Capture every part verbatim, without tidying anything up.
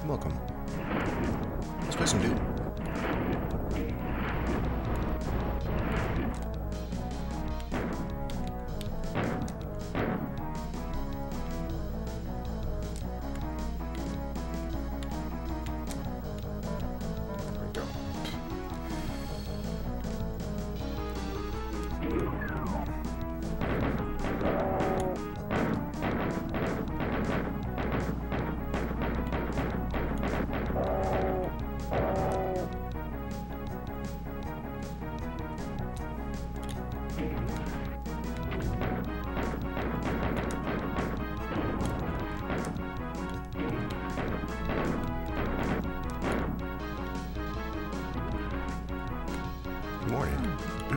Welcome. Let's play some Doom. Good morning.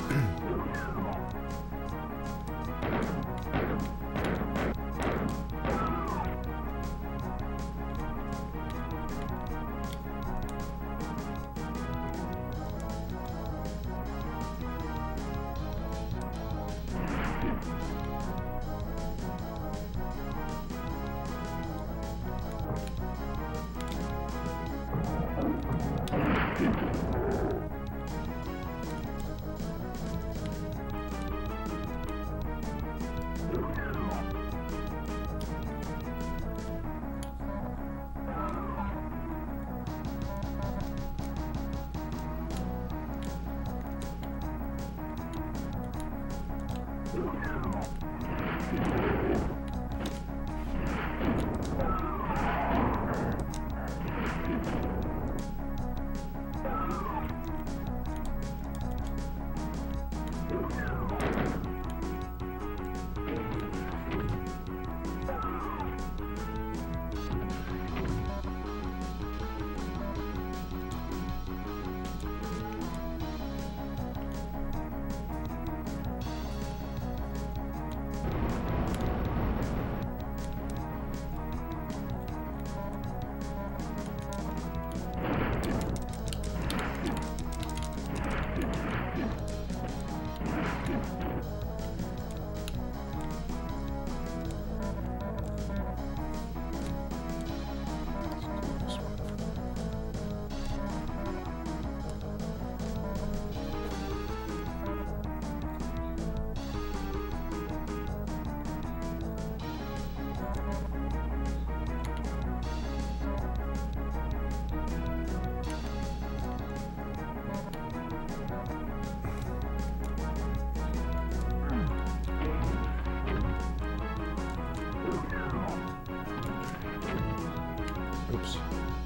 Oops.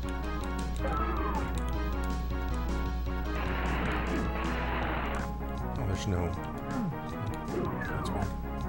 Oh, there's no... That's weird.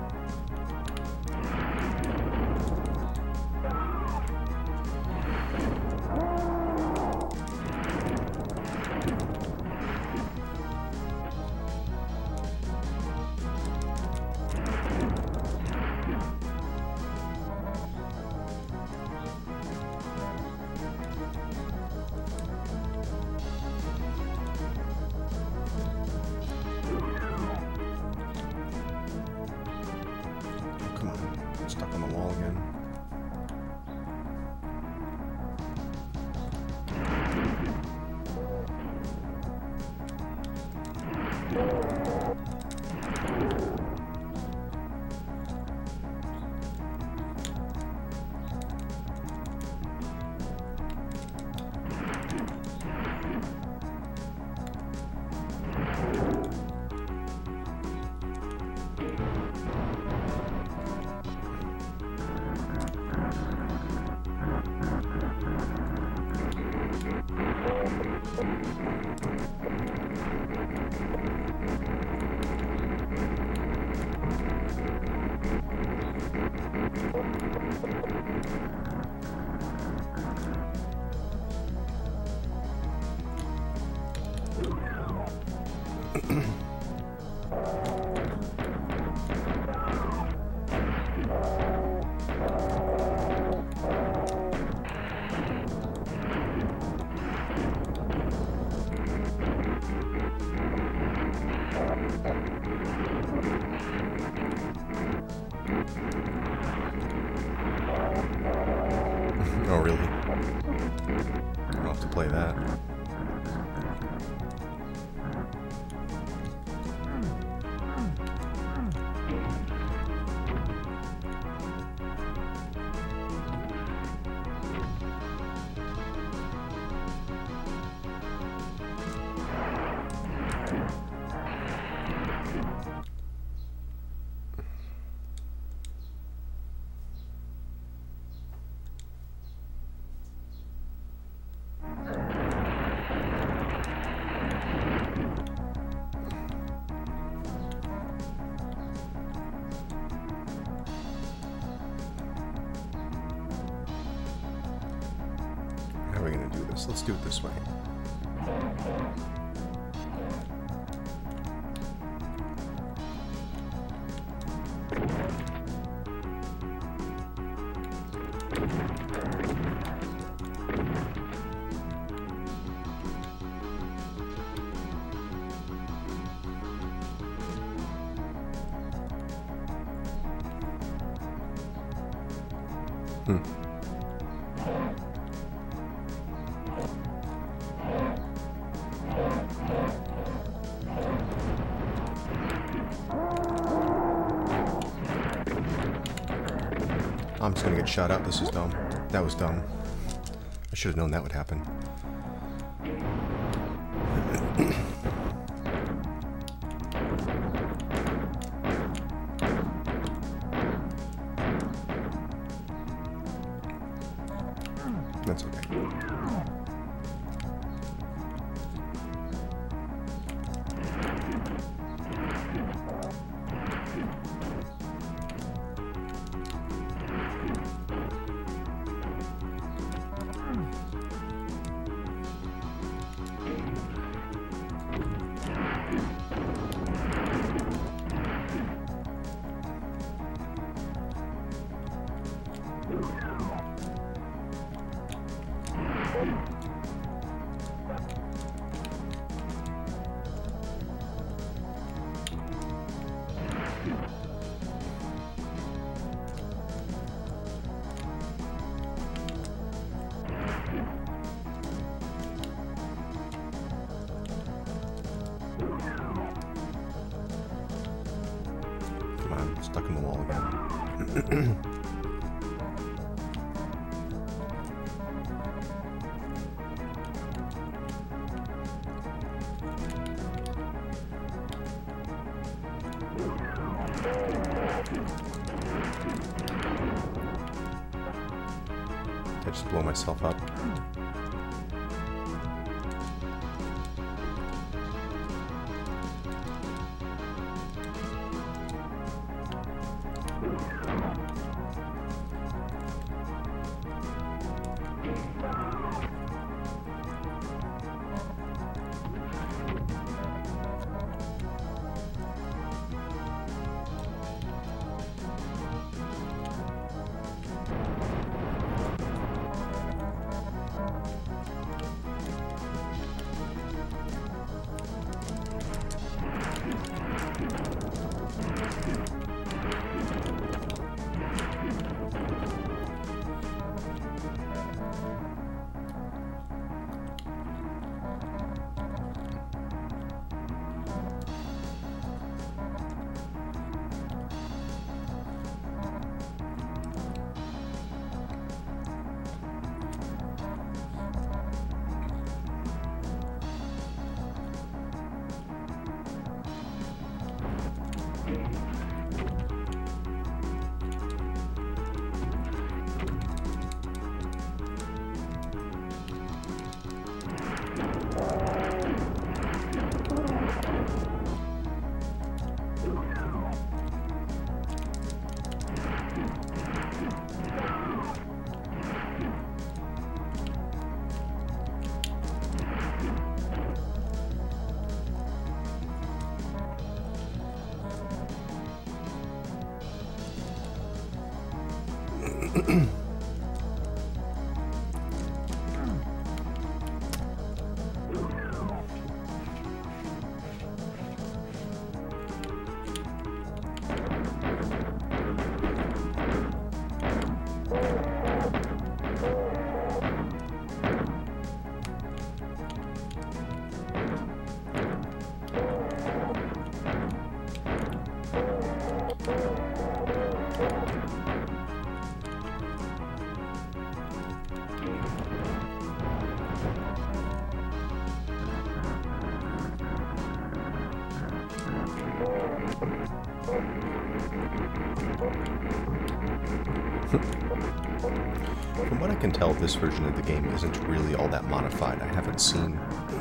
Stuck on the wall again. Oh, really? this. Let's do it this way. Hmm. I'm just gonna get shot up. This is dumb. That was dumb. I should have known that would happen. That's okay. Come on, stuck in the wall again. Did I just blow myself up? From what I can tell, this version of the game isn't really all that modified. I haven't seen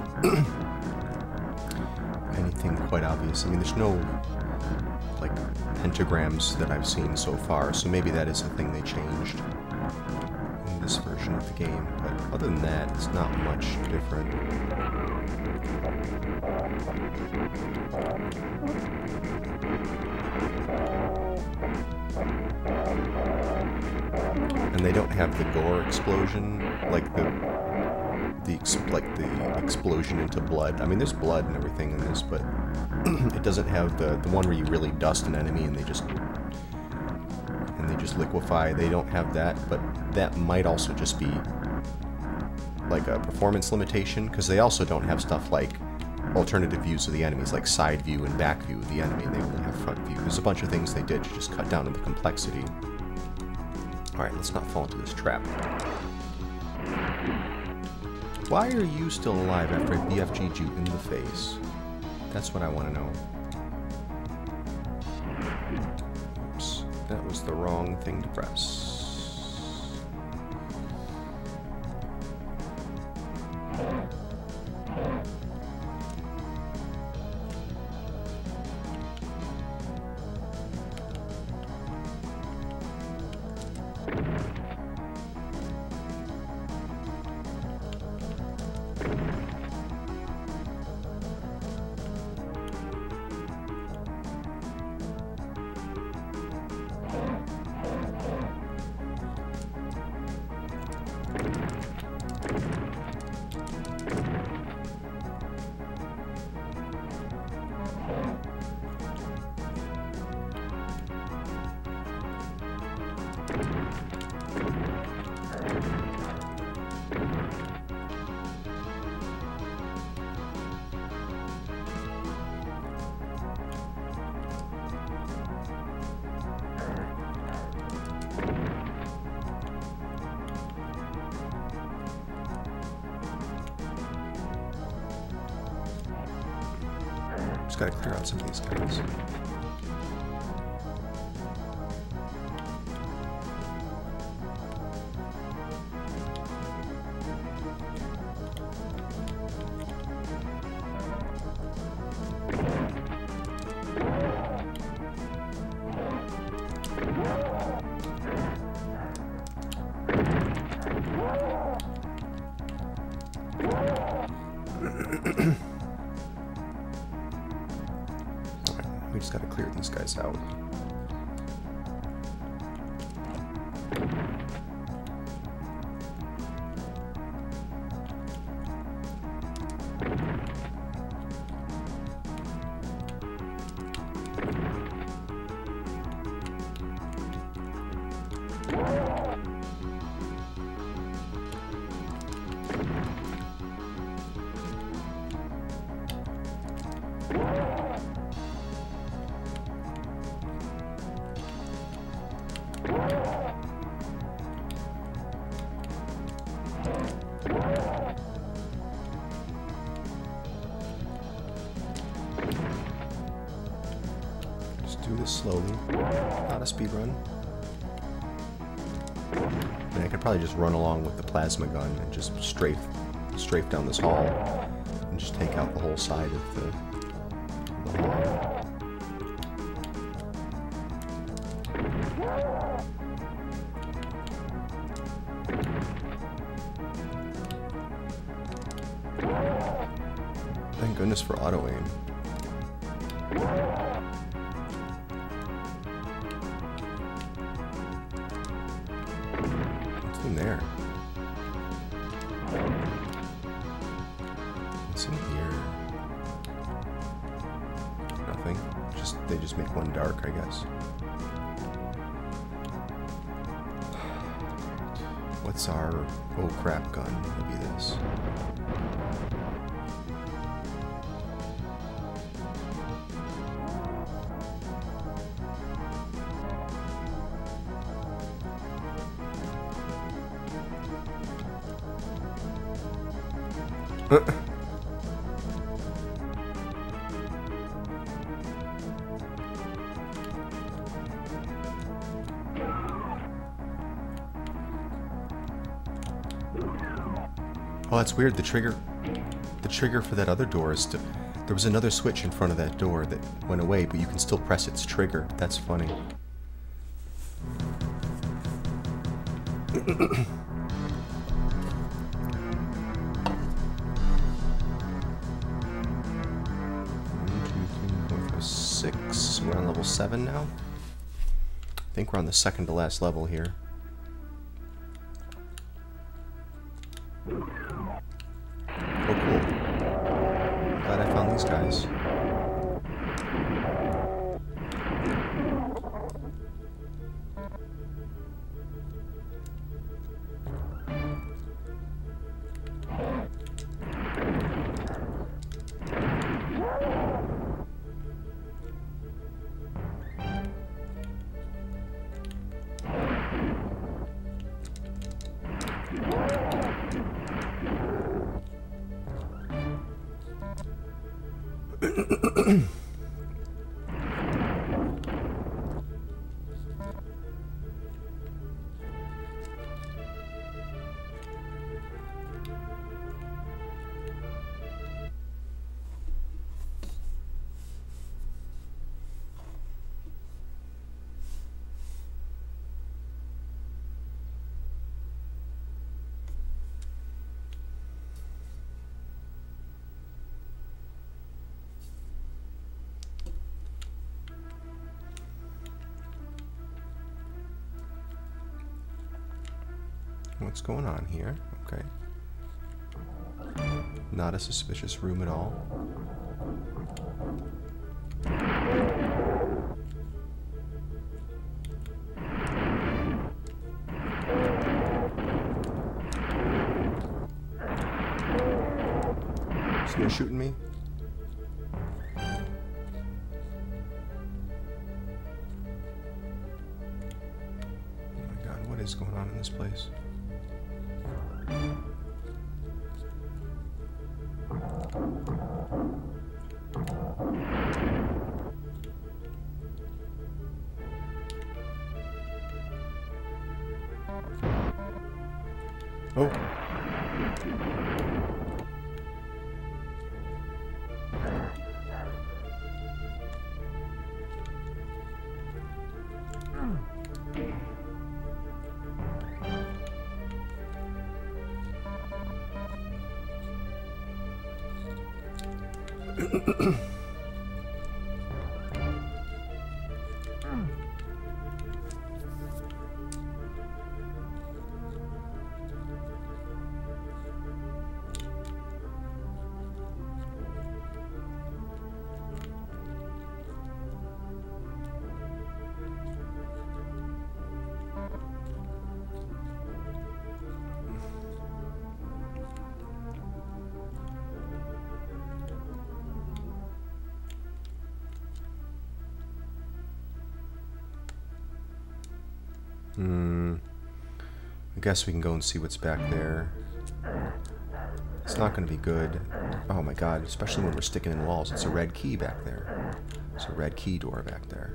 anything quite obvious. I mean, there's no, like, pentagrams that I've seen so far, so maybe that is the thing they changed. this version of the game, but other than that, it's not much different. And they don't have the gore explosion, like the the ex like the explosion into blood. I mean, there's blood and everything in this, but it doesn't have the the one where you really dust an enemy and they just and they just liquefy. They don't have that, but that might also just be like a performance limitation, because they also don't have stuff like alternative views of the enemies, like side view and back view of the enemy. They only have front view. There's a bunch of things they did to just cut down on the complexity. Alright, let's not fall into this trap. Why are you still alive after I B F G'd you in the face? That's what I want to know. Oops, that was the wrong thing to press. Just gotta clear out some of these guys. We just gotta clear these guys out. Do this slowly, not a speed run. I mean, I could probably just run along with the plasma gun and just strafe, strafe down this hall and just take out the whole side of the, the hall. Thank goodness for auto aim. In there. What's in here? Nothing. Just they just make one dark, I guess. What's our oh crap gun? Maybe this. Oh, that's weird. The trigger, the trigger for that other door is still. There was another switch in front of that door that went away, but you can still press its trigger. That's funny. six. We're on level seven now. I think we're on the second to last level here. Oh, cool. Glad I found these guys. What's going on here? Okay. Not a suspicious room at all. Someone shooting me? Oh my god, what is going on in this place? Oh. Hmm. I guess we can go and see what's back there. It's not going to be good. Oh my god, especially when we're sticking in walls. It's a red key back there. It's a red key door back there.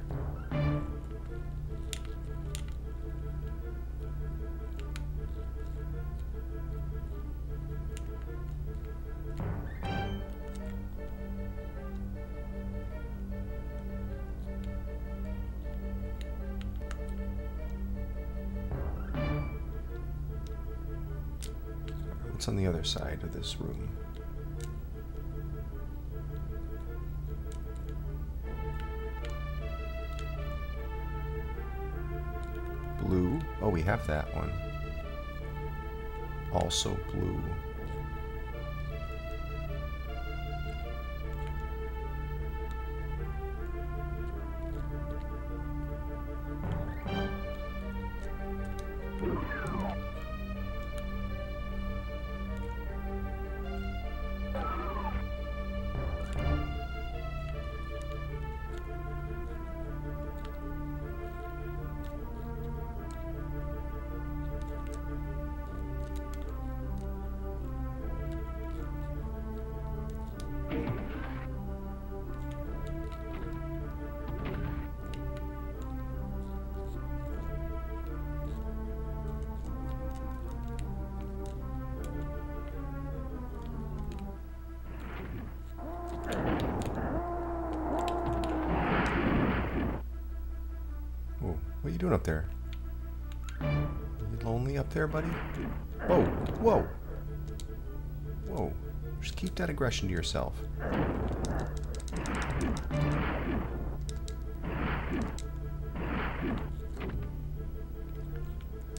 What's on the other side of this room? Blue. Oh, we have that one. Also blue. What are you doing up there? You lonely up there, buddy? Whoa, whoa. Whoa. Just keep that aggression to yourself.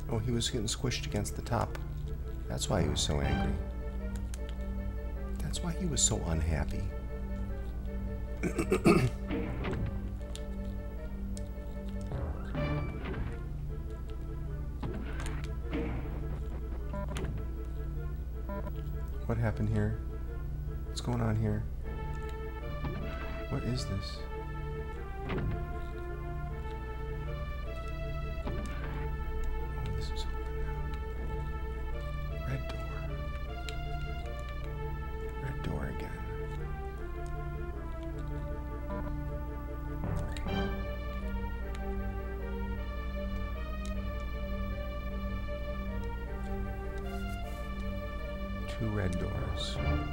Oh, he was getting squished against the top. That's why he was so angry. That's why he was so unhappy. What happened here? What's going on here? What is this? Oh, this is open now. Red door. Red door again. Two red doors.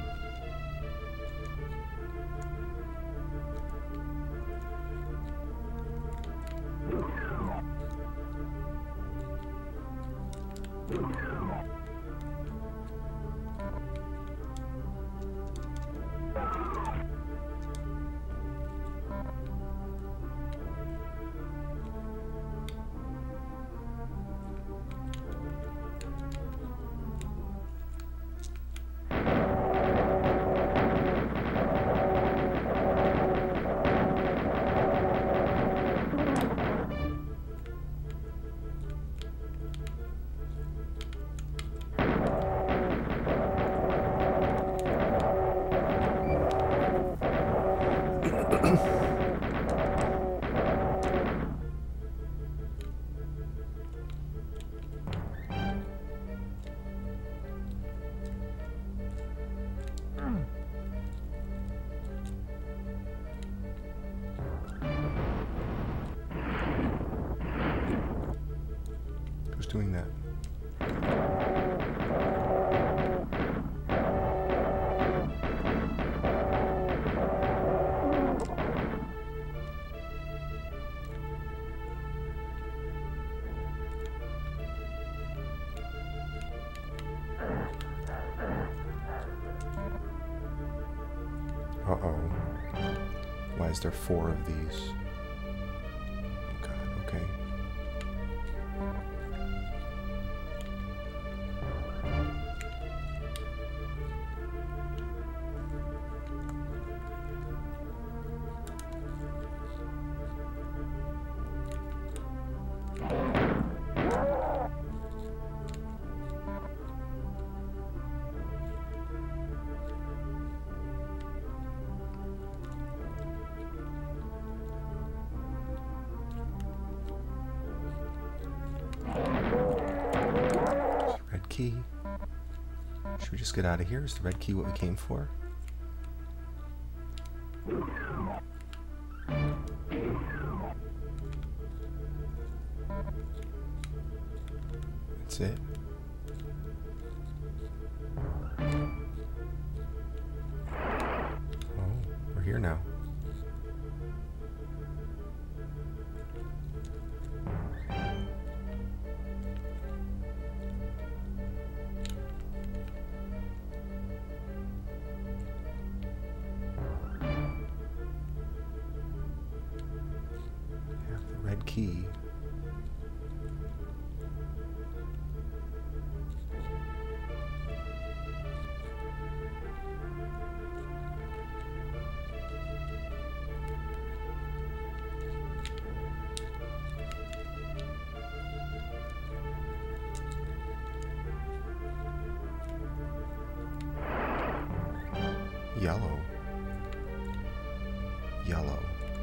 Who's doing that? Uh-oh. Why is there four of these? Oh God, okay. Key. Should we just get out of here? Is the red key what we came for? That's it. Oh, we're here now. Key. Yellow. Yellow.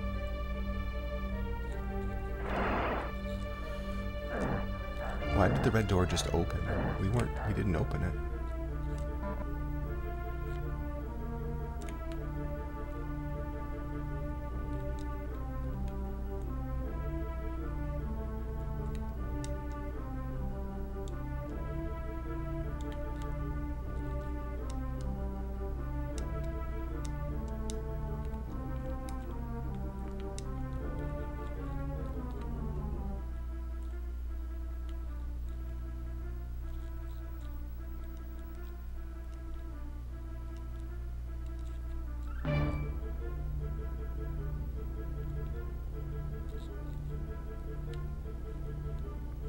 Why did the red door just open? We weren't, we didn't open it.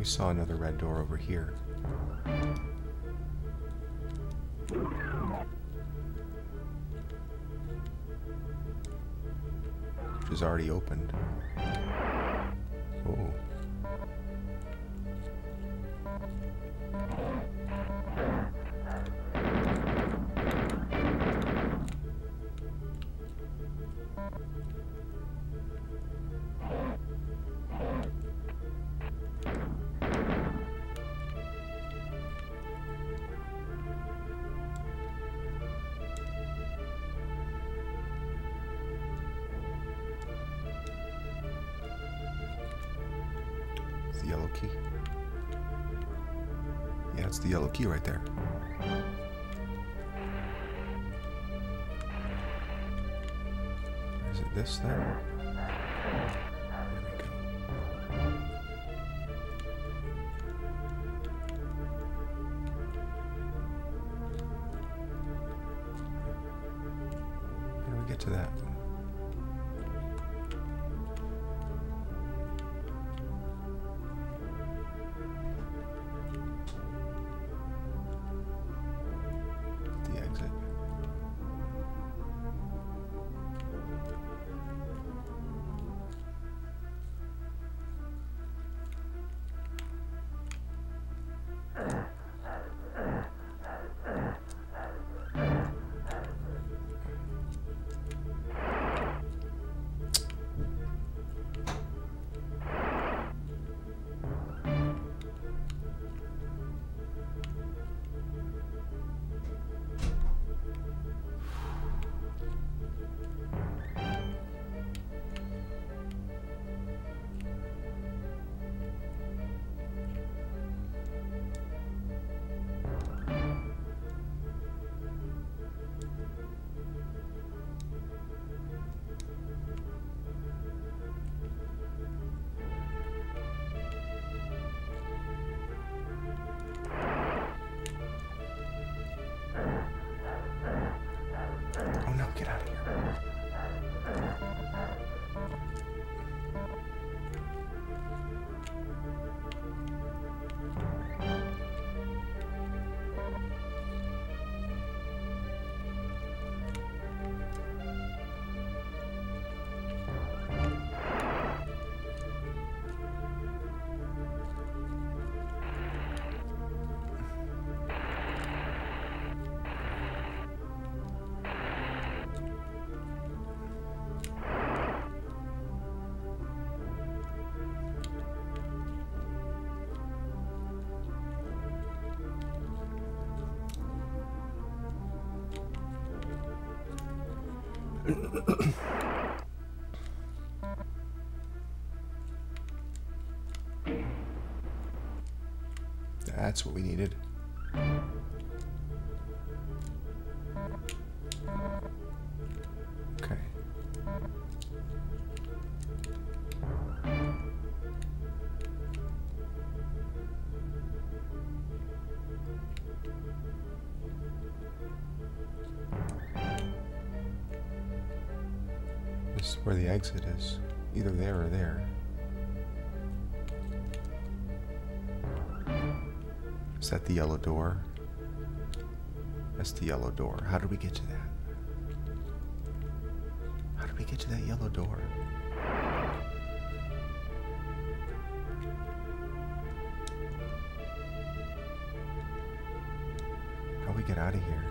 we saw another red door over here. Which is already opened. Oh. The yellow key. Yeah, it's the yellow key right there. Is it this then? There we go. How do we get to that? Get out of here. That's what we needed. Okay. This is where the exit is. Either there or there. Is that the yellow door? That's the yellow door. How do we get to that? How do we get to that yellow door? How do we get out of here?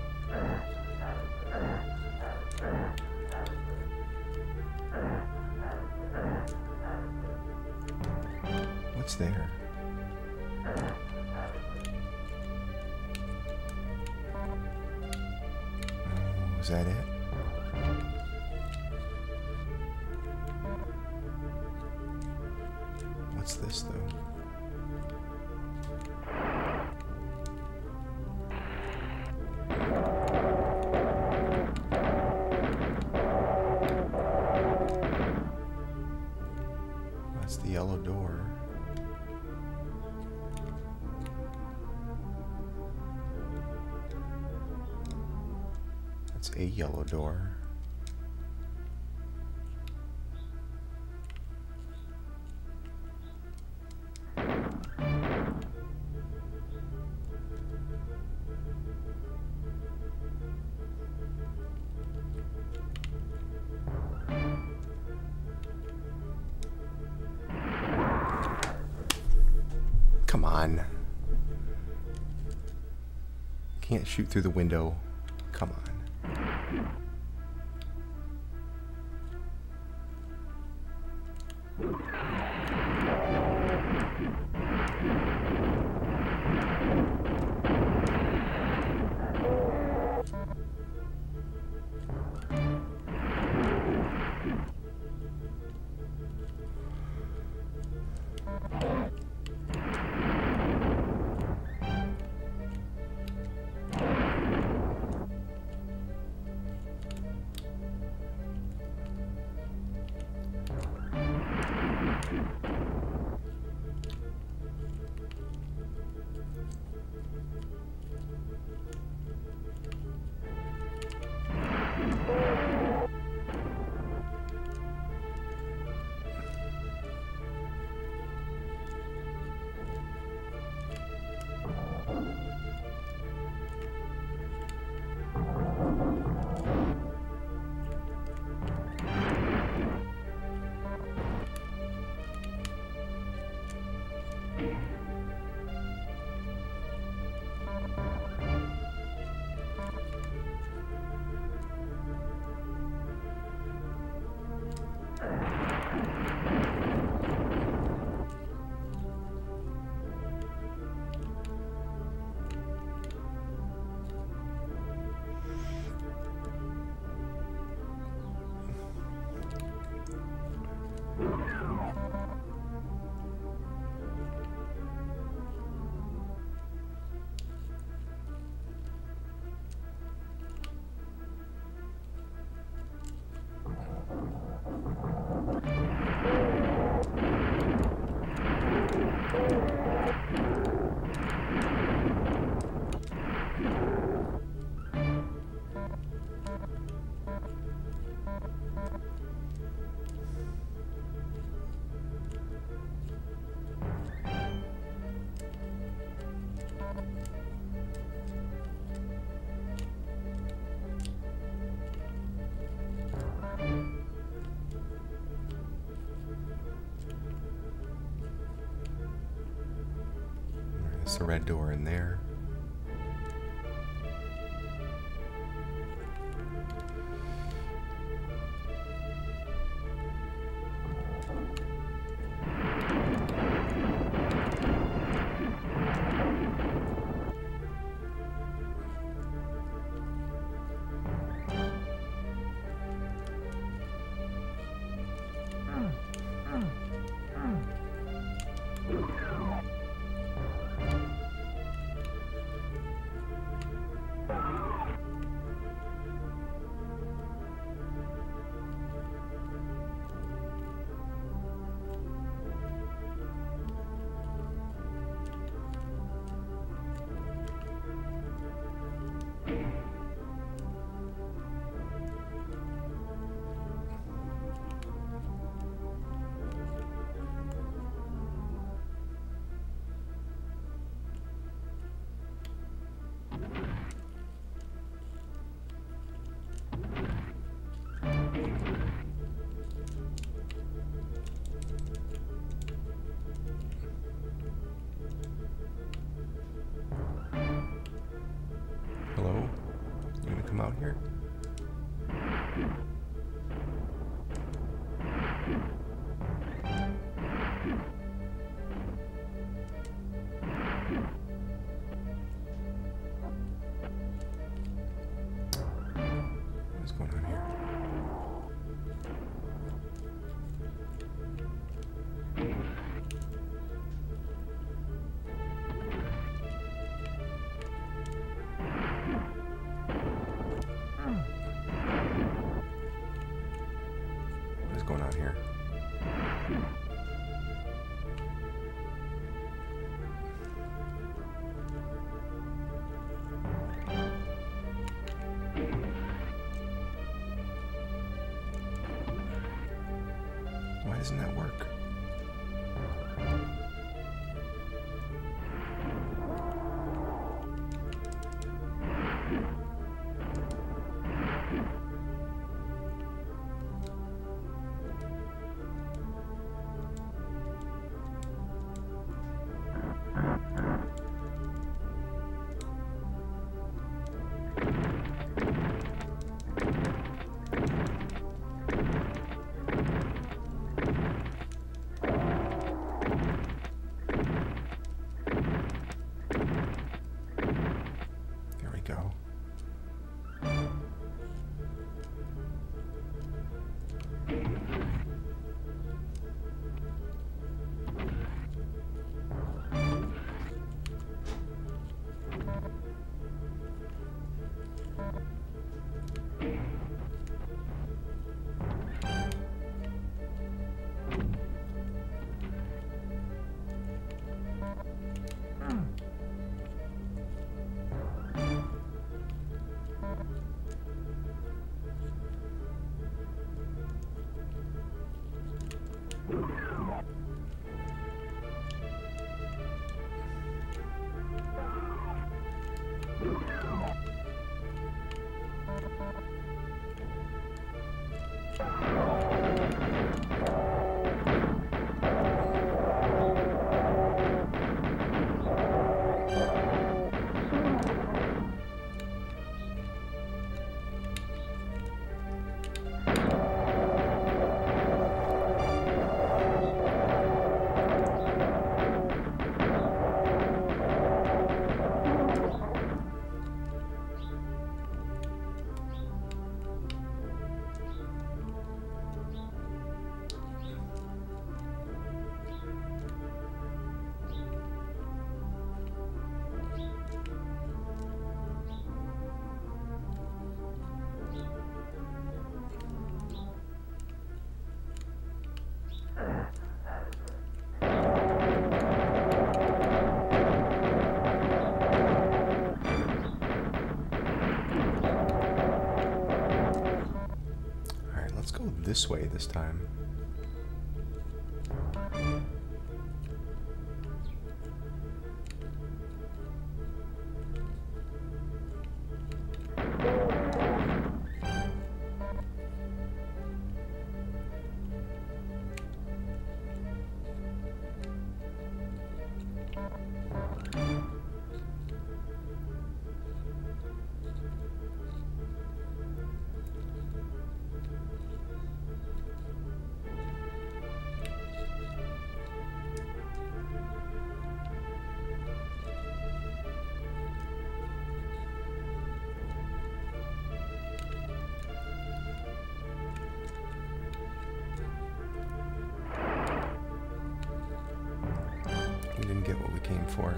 What's there? Oh, is that it? What's this, though? That's the yellow door. That's a yellow door. on. Can't shoot through the window. Come on. There's the red door in there. Hello? You gonna come out here? What's going on here? What's going on here? Why doesn't that work? Let's go this way this time. We didn't get what we came for.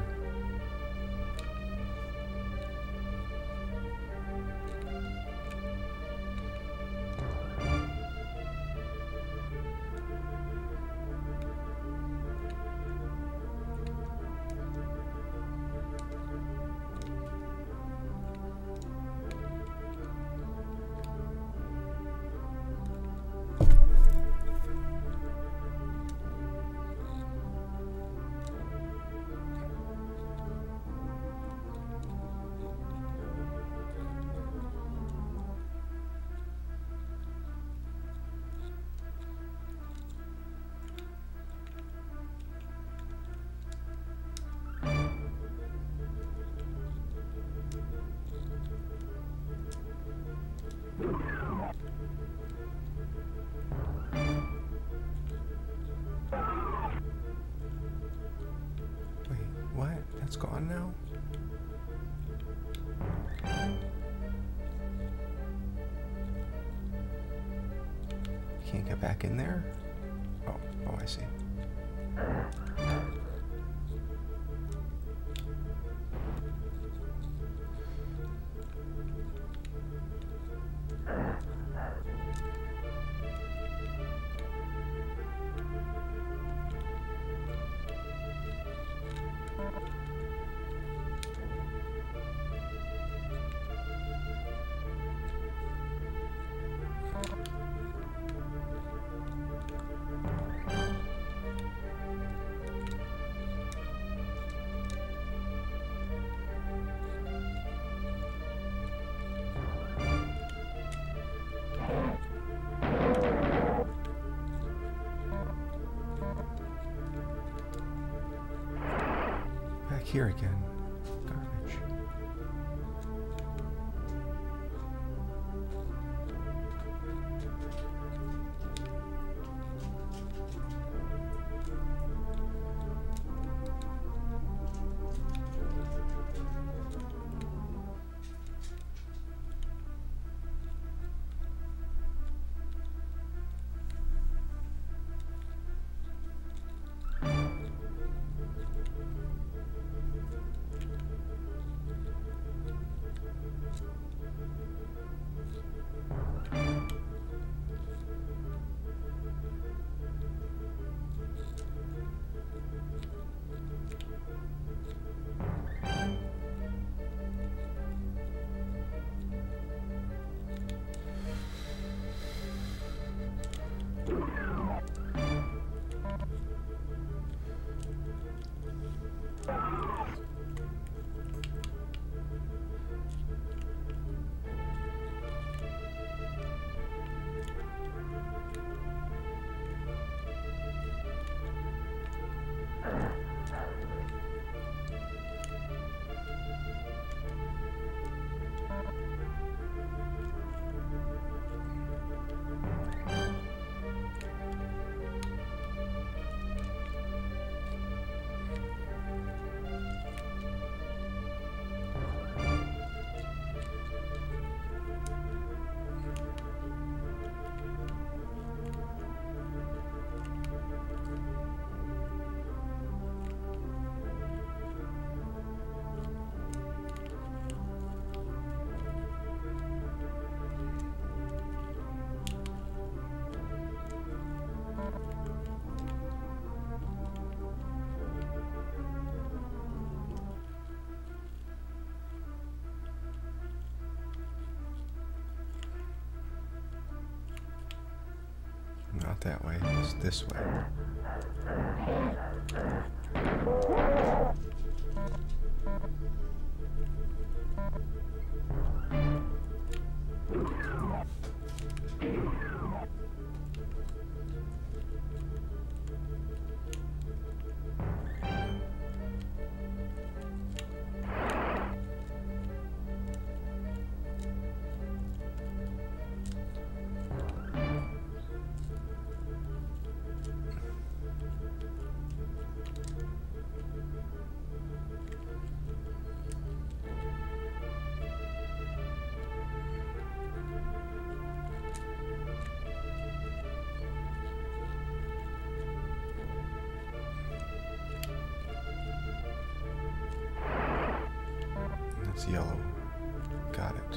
What? That's gone now? You can't get back in there? Oh, oh, I see. Back here again. Garbage. Not that way. It's this way. It's yellow. Got it.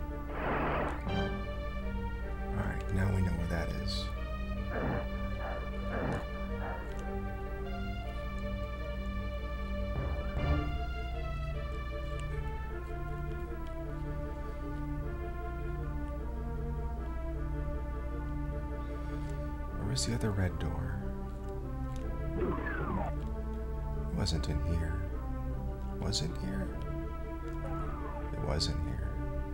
Alright, now we know where that is. Where's the other red door? It wasn't in here. Was it here? It was in here.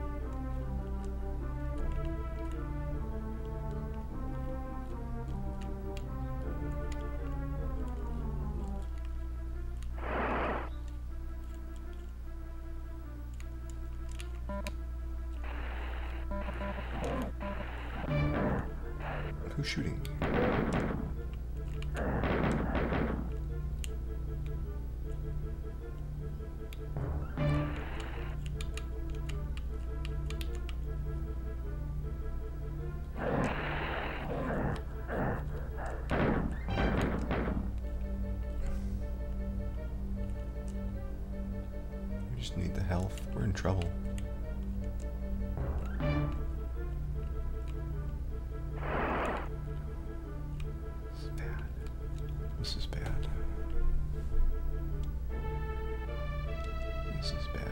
Who's shooting? We just need the health. We're in trouble. This is bad. This is bad.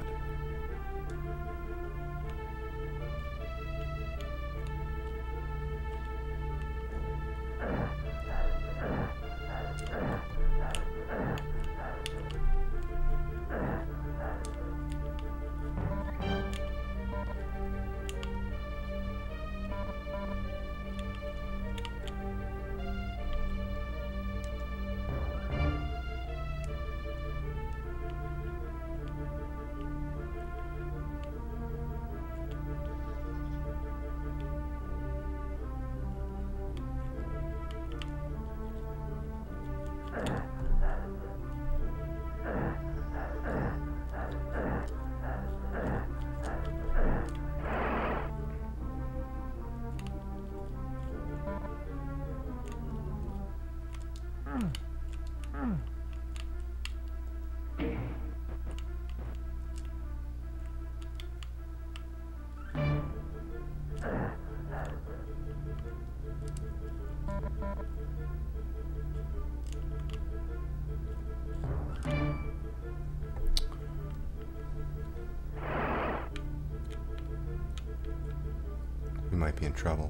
We might be in trouble.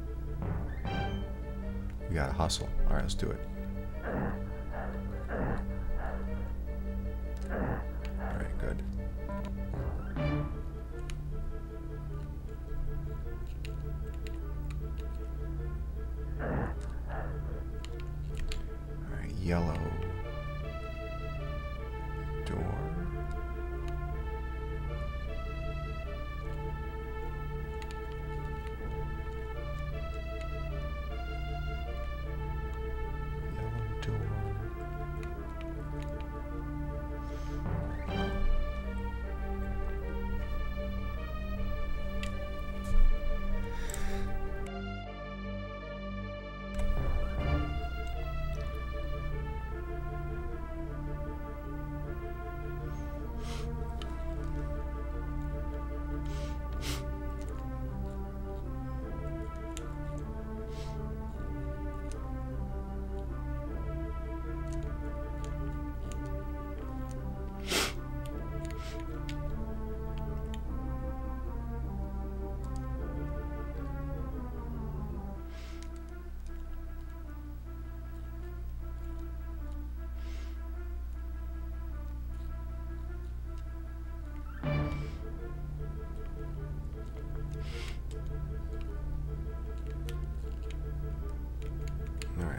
We gotta hustle. Alright, let's do it. Alright, good. Alright, yellow door.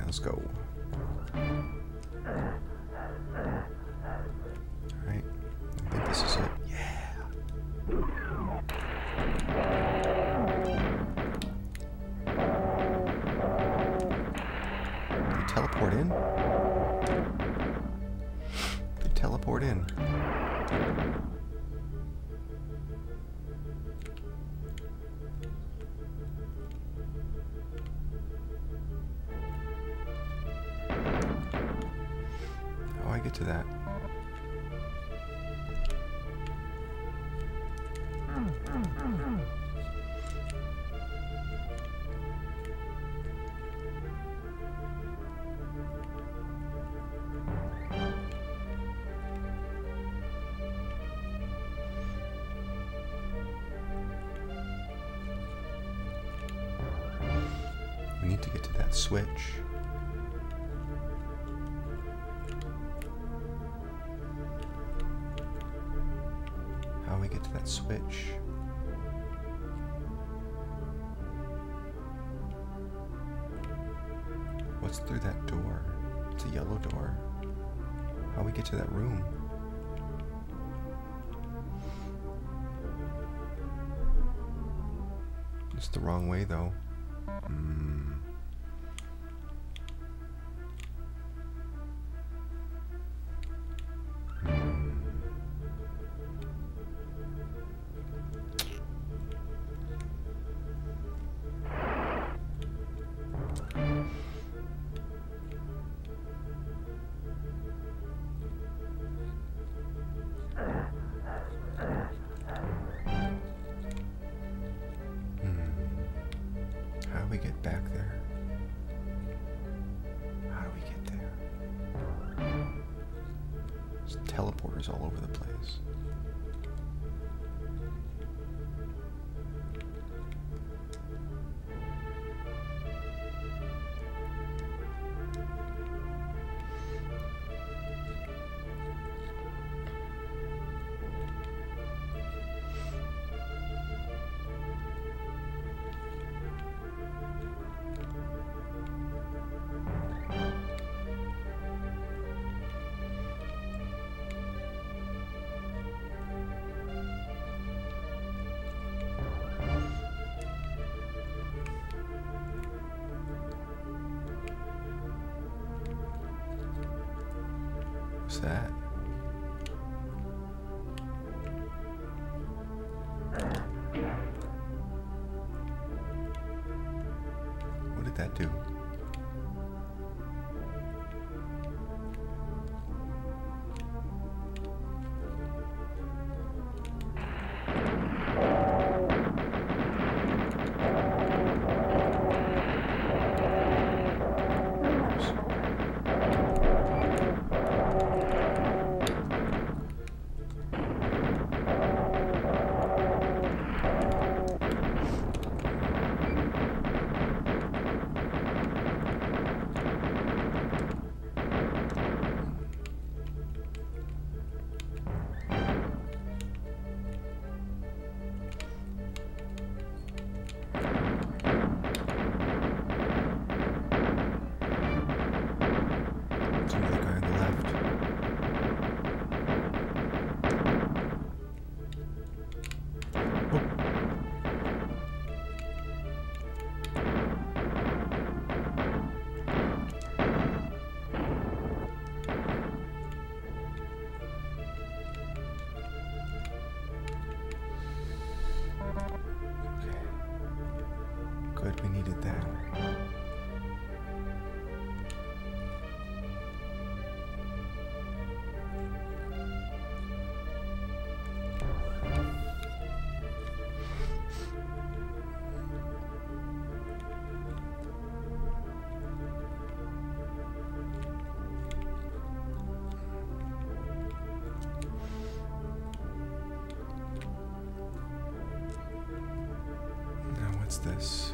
let's go. Alright, I think this is it. Yeah! Did they teleport in? They teleport in. How do I get to that? We need to get to that switch. How do we get to that switch? What's through that door? It's a yellow door. How do we get to that room? It's the wrong way though. Hmm. How do we get back there? How do we get there? There's teleporters all over the place. What's that? What did that do? Good, we needed that. Now what's this?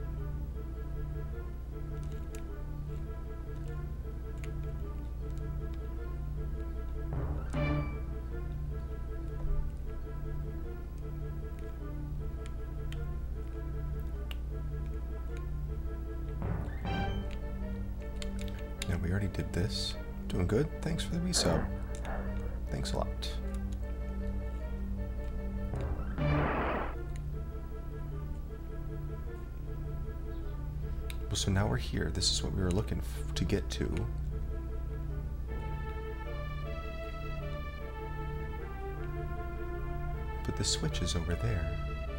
Yeah, we already did this. Doing good. Thanks for the resub. Thanks a lot. Well, so now we're here. This is what we were looking f to get to. But the switch is over there.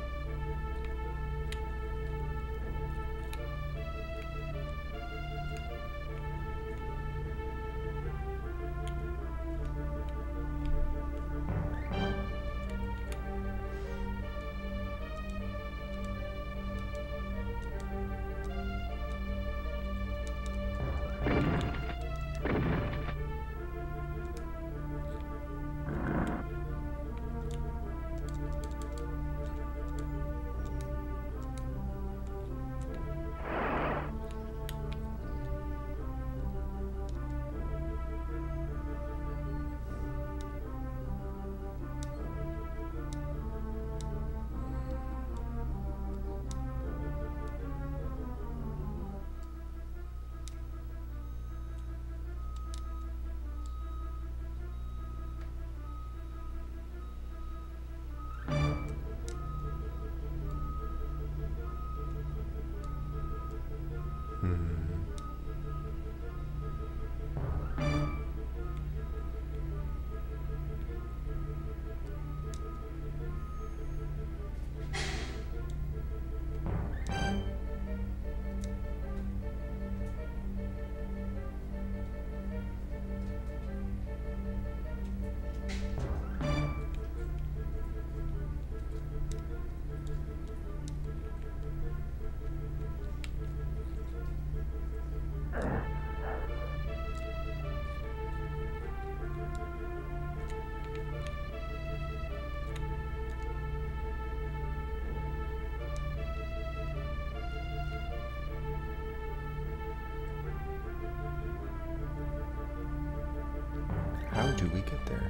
How do we get there?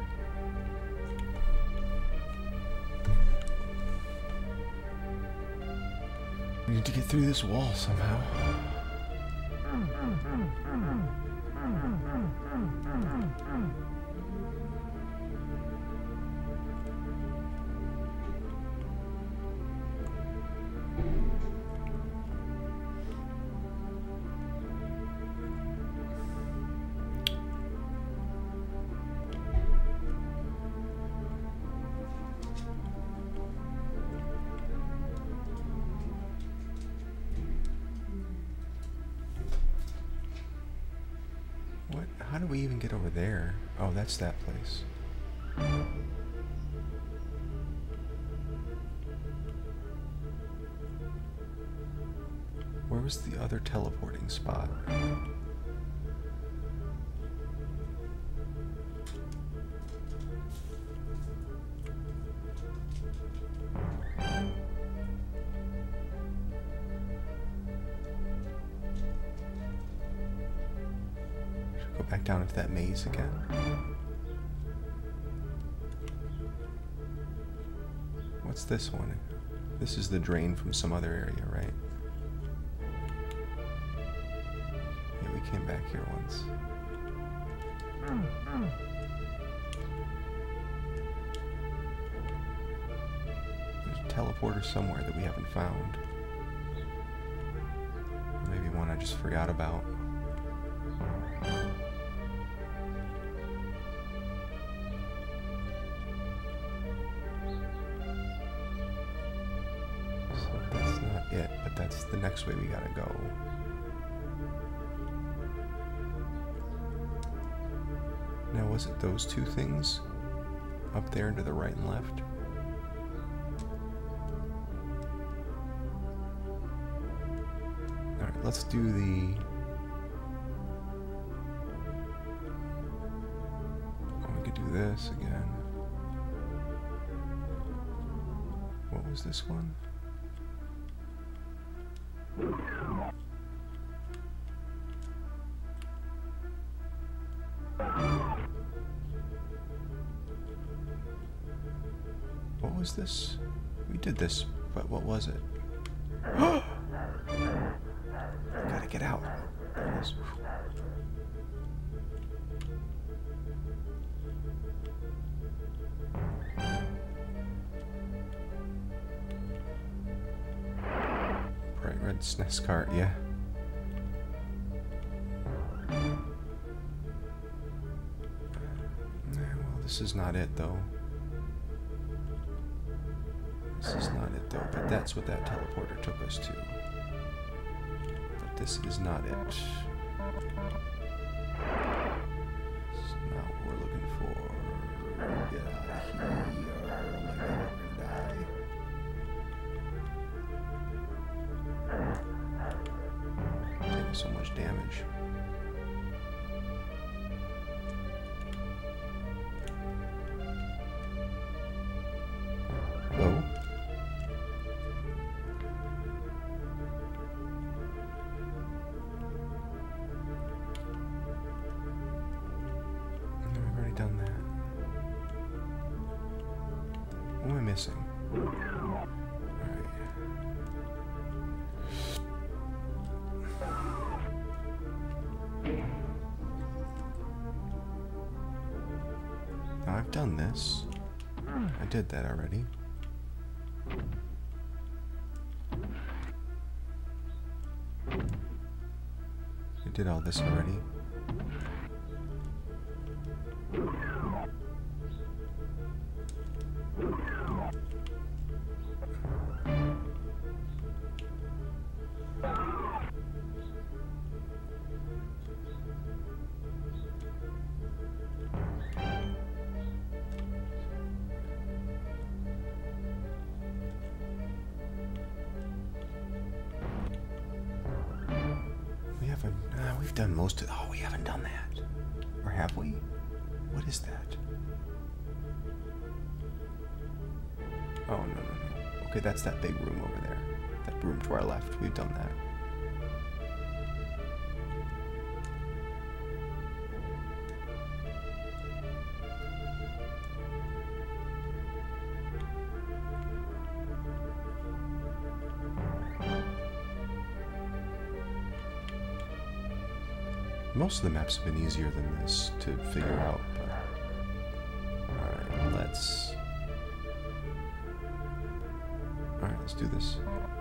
We need to get through this wall somehow. What? How do we even get over there? Oh, that's that place. Where was the other teleporting spot? Go back down into that maze again. What's this one? This is the drain from some other area, right? Yeah, we came back here once. There's a teleporter somewhere that we haven't found. Maybe one I just forgot about. It, but that's the next way we gotta go. Now, was it those two things up there and to the right and left? Alright, let's do the... Oh, we could do this again. What was this one? What was this? We did this, but what was it? Gotta get out. There it is. Bright red S N E S cart, yeah. Well, this is not it, though. This is not it, though, but that's what that teleporter took us to. But this is not it. This is not what we're looking for. Get out of here. Oh my god, we're gonna die. Taking so much damage. Hello? We've already done that. What am I missing? Alright. Now I've done this. I did that already. I did all this already. We haven't, uh, we've done most of, oh, we haven't done that. Or have we? What is that? Oh, no, no, no. Okay, that's that big room over there. That room to our left. We've done that. Most of the maps have been easier than this to figure out, but... Alright, let's... Alright, let's do this.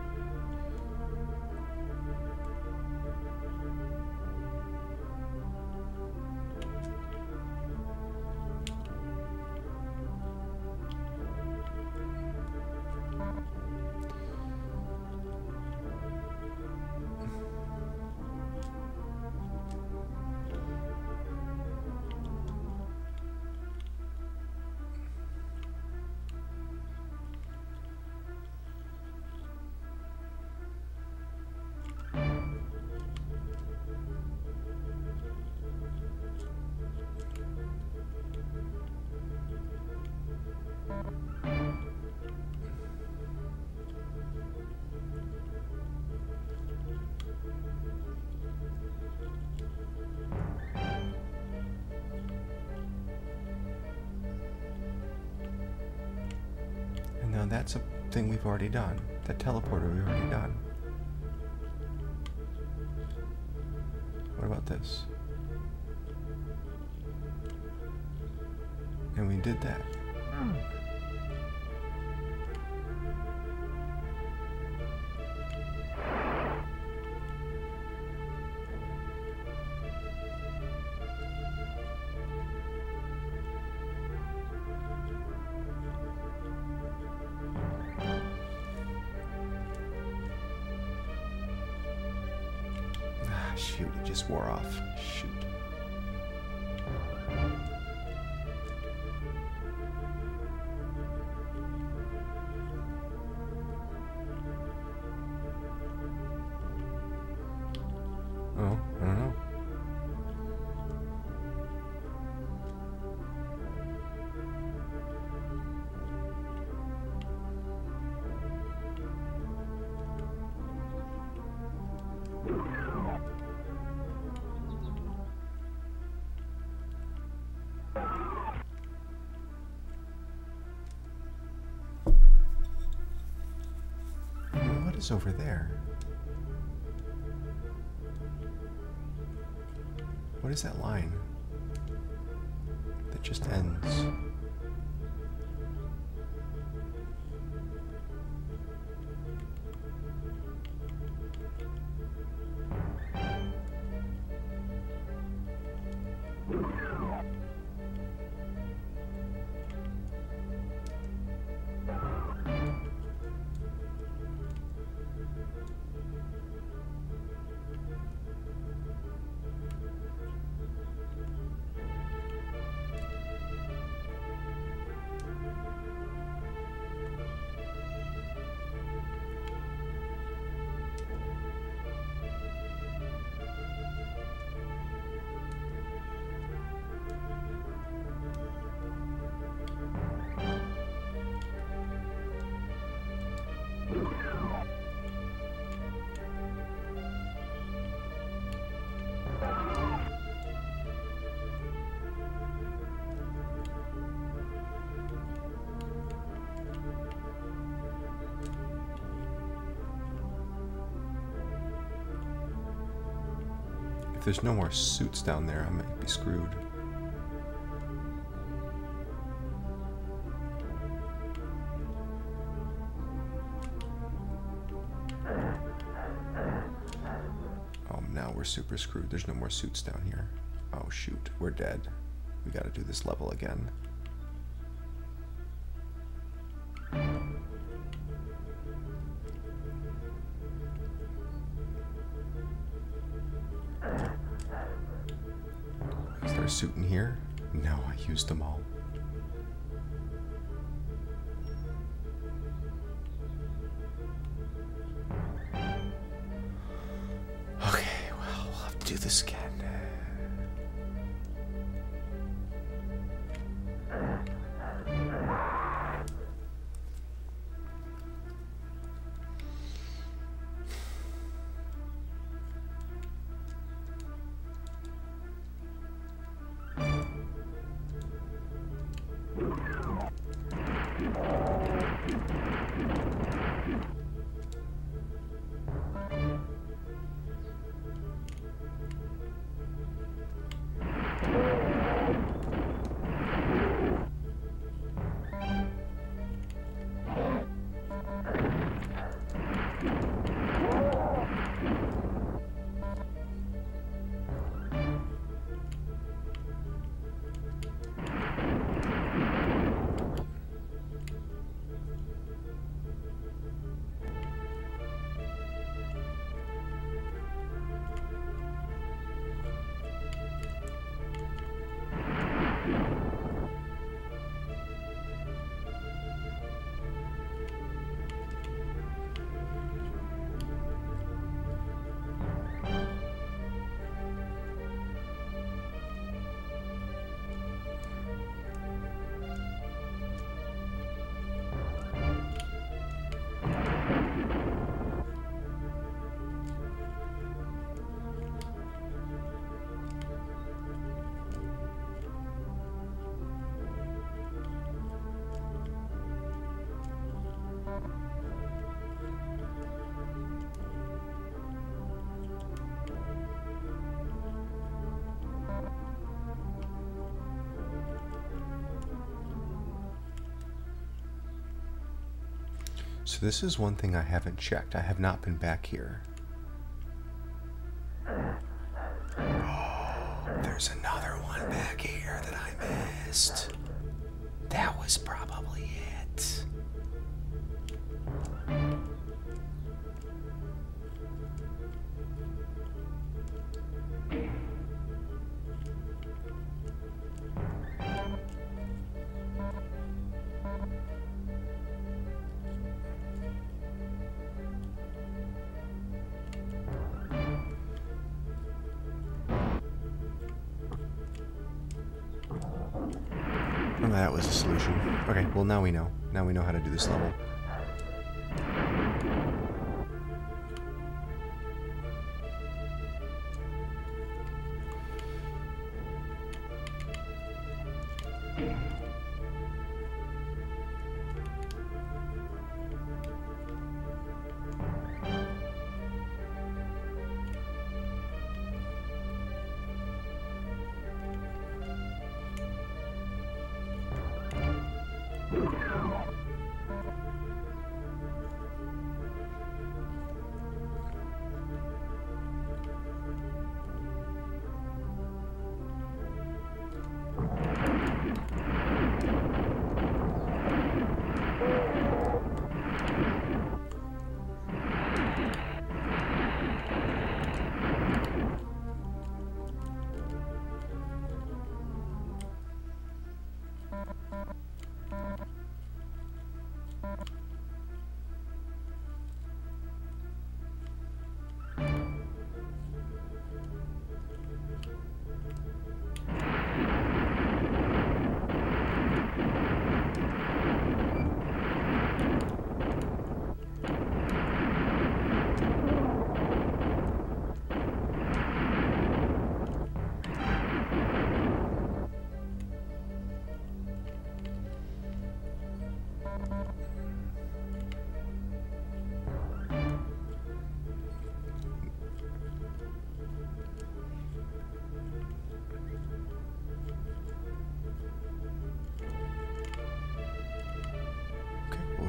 Now that's a thing we've already done. That teleporter we've already done. What about this? And we did that. Shoot, it just wore off. Shoot. Oh, I don't know. What is over there? What is that line that just ends? If there's no more suits down there, I might be screwed. Oh, now we're super screwed. There's no more suits down here. Oh shoot, we're dead. We gotta do this level again. Is there a suit in here? No, I used them all. Okay, well, we'll have to do this again. So this is one thing I haven't checked. I have not been back here. Oh, there's another one back here that I missed. That was probably it. Oh, that was a solution. Okay, well now we know. Now we know how to do this level.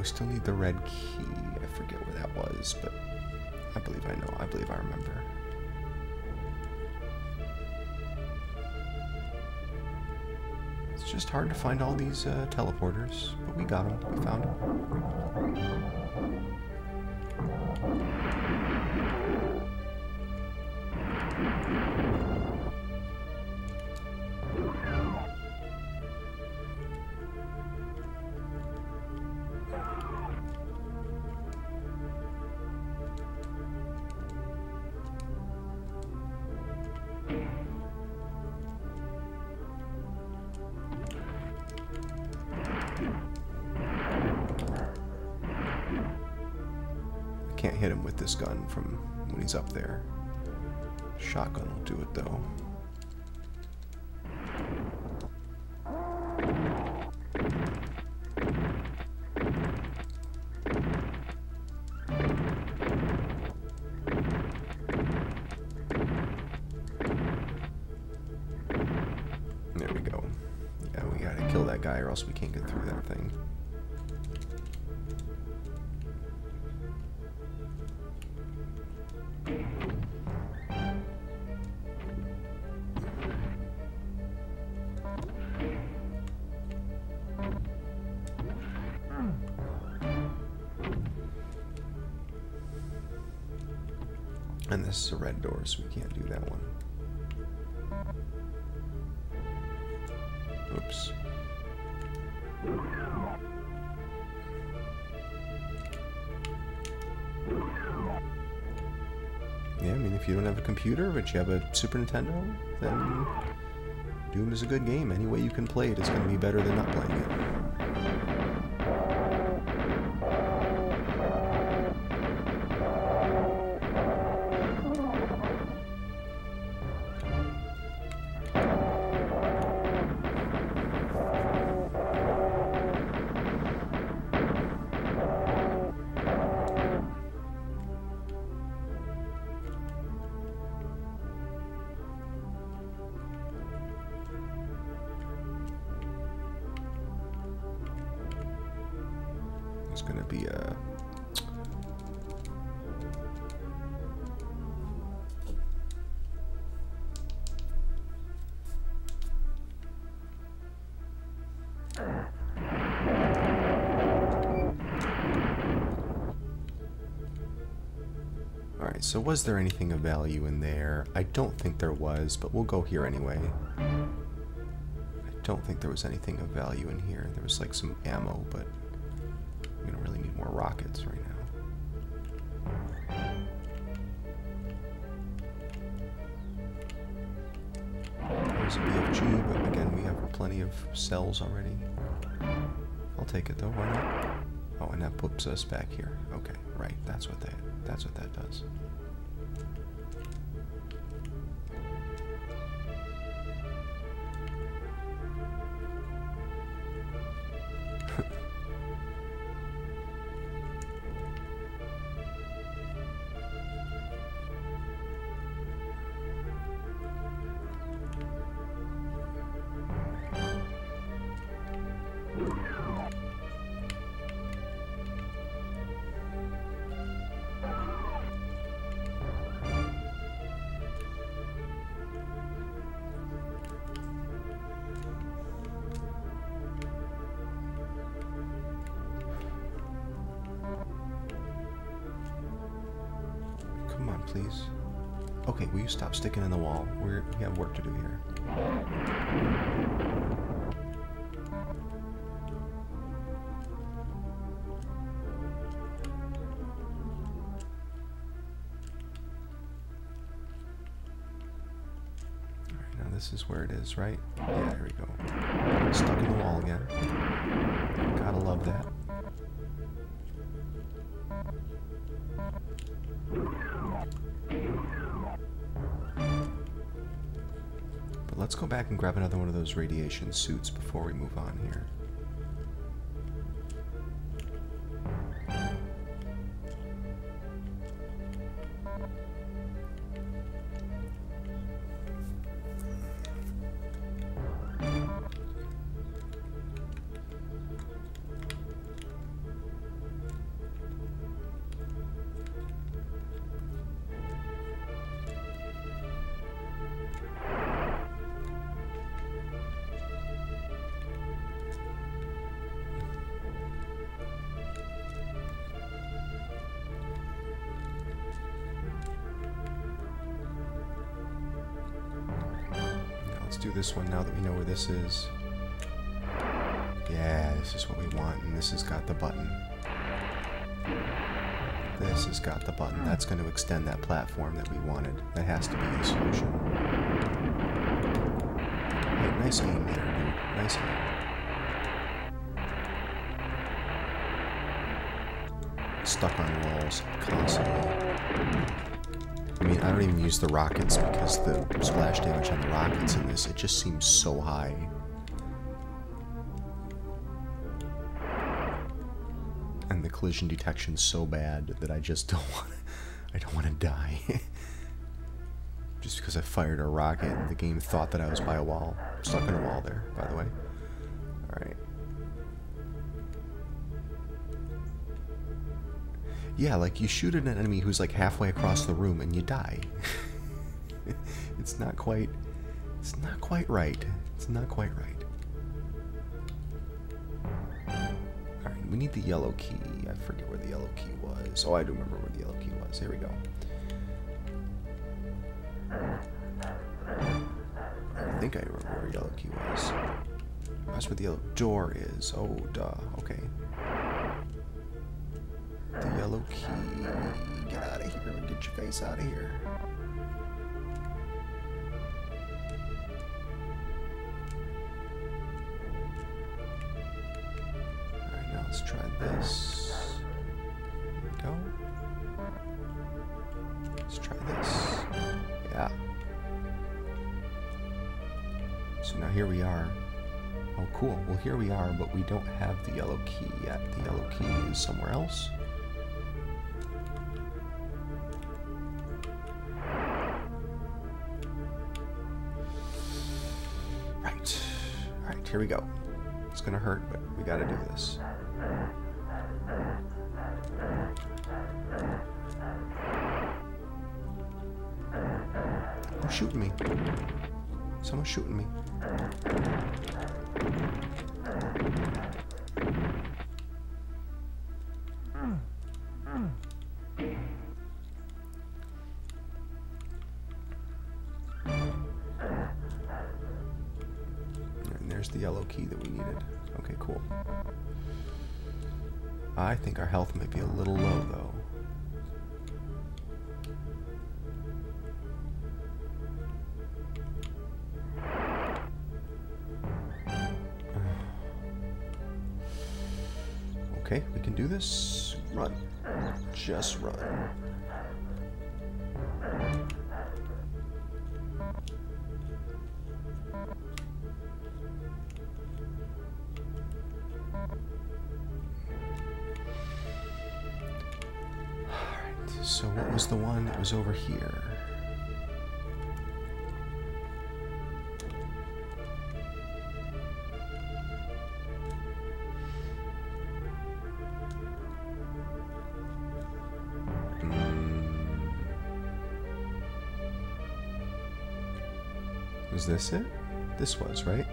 we still need the red key. I forget where that was, but I believe I know. I believe I remember. It's just hard to find all these uh, teleporters, but we got them. We found them. Can't hit him with this gun from when he's up there. Shotgun will do it though. There we go. Yeah, we gotta kill that guy or else we can't get through that thing. And this is a red door, so we can't do that one. Oops. Yeah, I mean, if you don't have a computer, but you have a Super Nintendo, then Doom is a good game. Any way you can play it is going to be better than not playing it. It's going to be a... Alright, so was there anything of value in there? I don't think there was, but we'll go here anyway. I don't think there was anything of value in here. There was like some ammo, but we don't really need more rockets right now. There's a B F G, but again, we have plenty of cells already. I'll take it though, why not? Oh, and that puts us back here. Okay, right, that's what that, that's what that does. Come on, please. Okay, will you stop sticking in the wall? We're, we have work to do here. Alright, now this is where it is, right? Yeah, here we go. Stuck in the wall again. Gotta love that. But let's go back and grab another one of those radiation suits before we move on here. do this one now that we know where this is. Yeah, this is what we want, and this has got the button. This has got the button. That's going to extend that platform that we wanted. That has to be the solution. Hey, nice aim there, dude. Nice aim. Stuck on walls constantly. I mean, I don't even use the rockets because the splash damage on the rockets in this, it just seems so high. And the collision detection's so bad that I just don't want to, I don't want to die. Just because I fired a rocket and the game thought that I was by a wall. I'm stuck in a wall there, by the way. Alright. Yeah, like you shoot at an enemy who's like halfway across the room and you die. It's not quite, it's not quite right. It's not quite right. Alright, we need the yellow key. I forget where the yellow key was. Oh, I do remember where the yellow key was. Here we go. I think I remember where the yellow key was. That's where the yellow door is. Oh, duh. Okay. The yellow key. Get out of here. Get your face out of here. Alright, now let's try this. There we go. Let's try this. Yeah. So now here we are. Oh, cool. Well, here we are, but we don't have the yellow key yet. The yellow key is somewhere else. Right. Alright, here we go. It's gonna hurt, but we gotta do this. Who's shooting me? Someone's shooting me. And there's the yellow key that we needed. Okay, cool. I think our health might be a little low, though. Okay, we can do this. Run. Just run. Alright, so what was the one that was over here? Was this it? This was, right?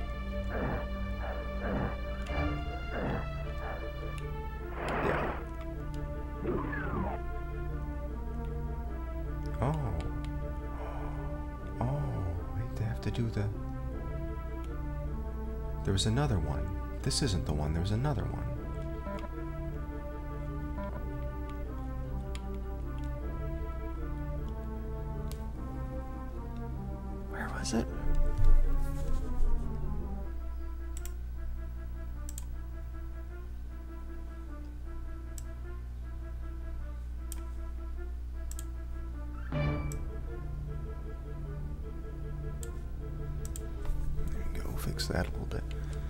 Yeah. Oh. Oh, wait, they have to do the... There was another one. This isn't the one, there was another one. Where was it? Fix that a little bit.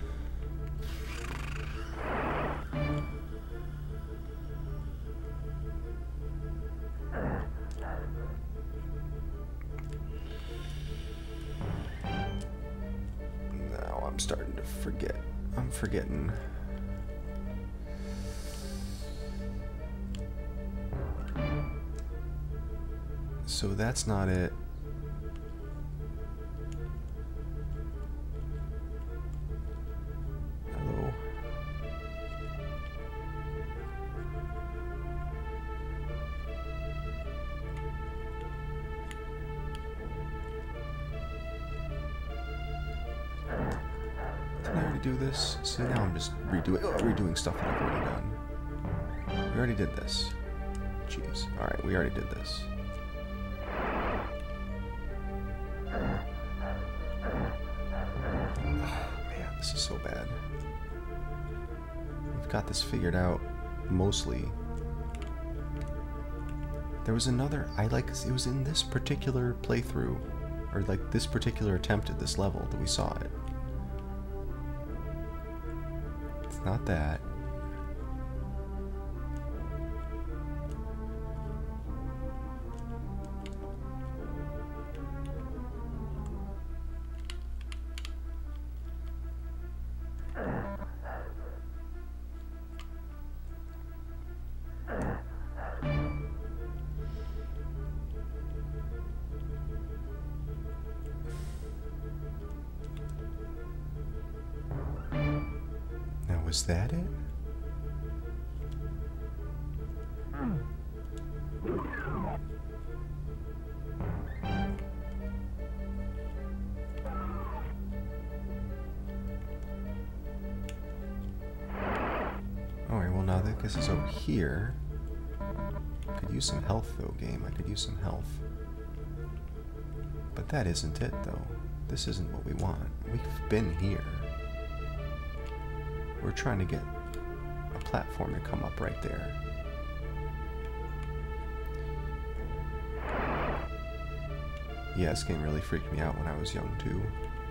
Now I'm starting to forget. I'm forgetting. So that's not it. do this? See, now I'm just redoing redoing stuff that I've already done. We already did this. Jeez. Alright, we already did this. Oh, man, this is so bad. We've got this figured out, mostly. There was another, I like, it was in this particular playthrough, or like this particular attempt at this level that we saw it. It's not that. Was that it? Alright, well now that this is over here. I could use some health though, game. I could use some health. But that isn't it though. This isn't what we want. We've been here. We're trying to get a platform to come up right there. Yeah, this game really freaked me out when I was young too.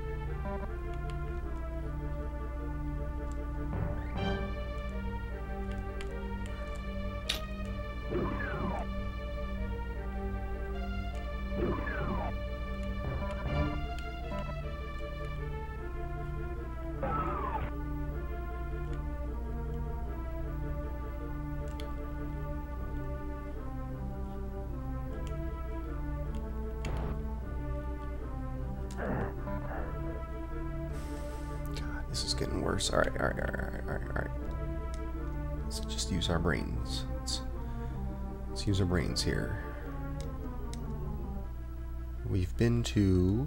This is getting worse. All right, all right, all right, all right, all right. Let's just use our brains. Let's, let's use our brains here. We've been to...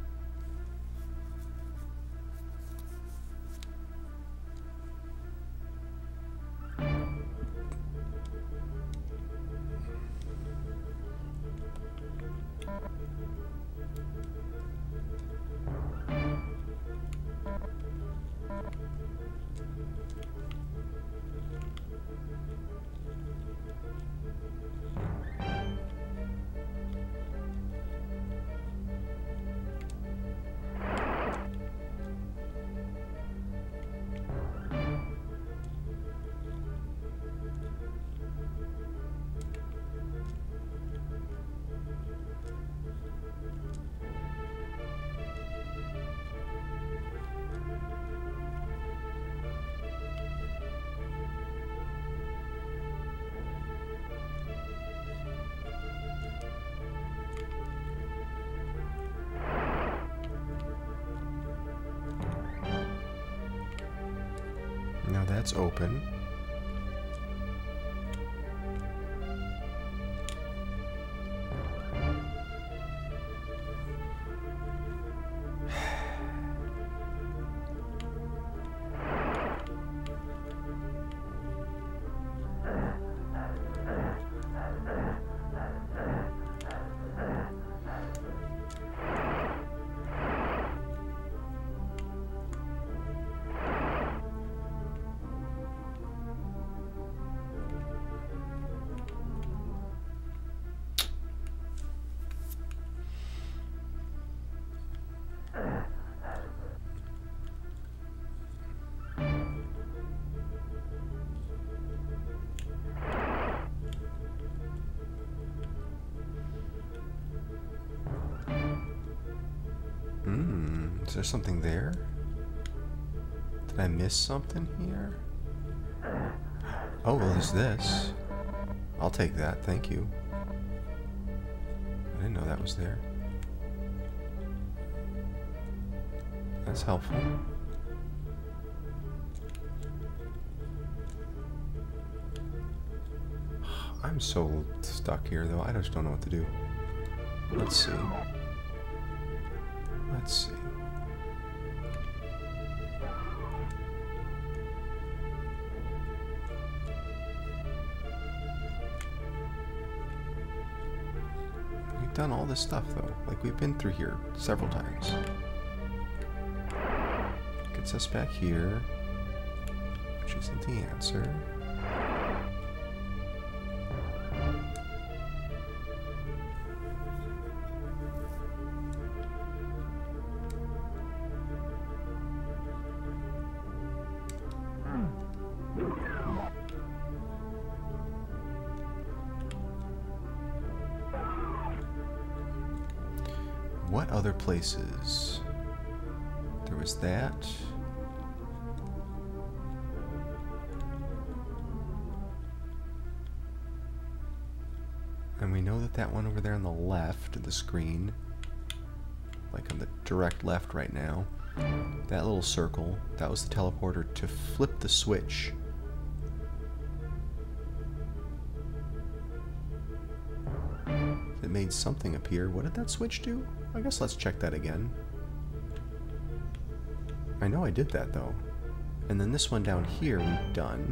Now that's open. Hmm, is there something there? Did I miss something here? Oh, well, there's this. I'll take that, thank you. I didn't know that was there. That's helpful. I'm so stuck here, though. I just don't know what to do. Let's see. Let's see. done all this stuff, though. Like, we've been through here several times. Gets us back here, which isn't the answer. What other places? There was that. And we know that that one over there on the left of the screen, like on the direct left right now, that little circle, that was the teleporter to flip the switch. It made something appear. What did that switch do? I guess let's check that again. I know I did that though. And then this one down here we've done.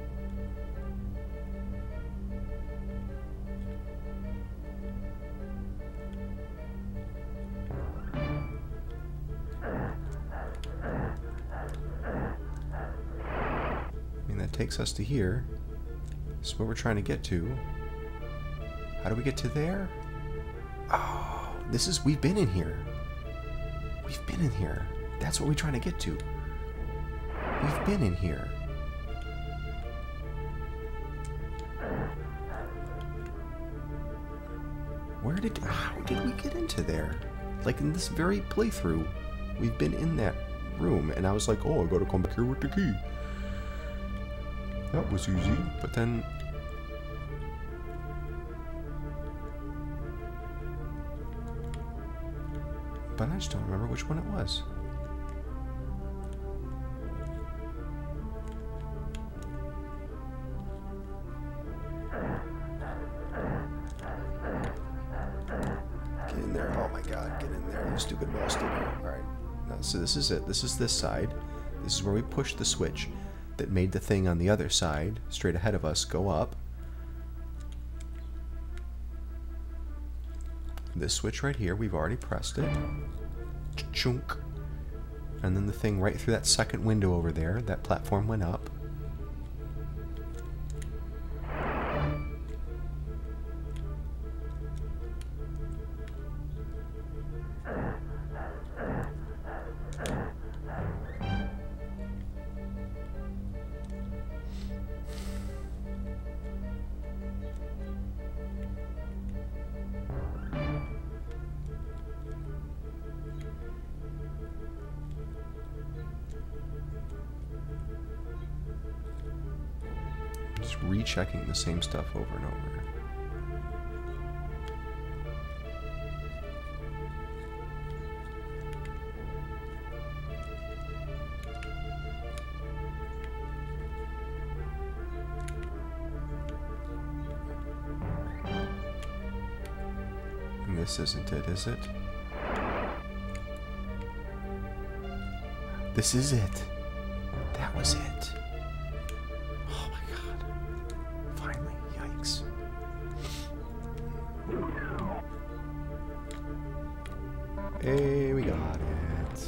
I mean, that takes us to here. This is what we're trying to get to. How do we get to there? Oh, this is, we've been in here. We've been in here. That's what we're trying to get to. We've been in here. Where did, how did we get into there? Like in this very playthrough, we've been in that room, and I was like, oh, I gotta come back here with the key. That was easy, but then... But I just don't remember which one it was. Get in there. Oh my god, get in there, you stupid bastard. Alright. Now, so this is it. This is this side. This is where we push the switch that made the thing on the other side, straight ahead of us, go up. This switch right here, we've already pressed it. Chunk. And then the thing right through that second window over there, that platform went up. Just rechecking the same stuff over and over. And this isn't it, is it? This is it. That was it. Hey, we got it.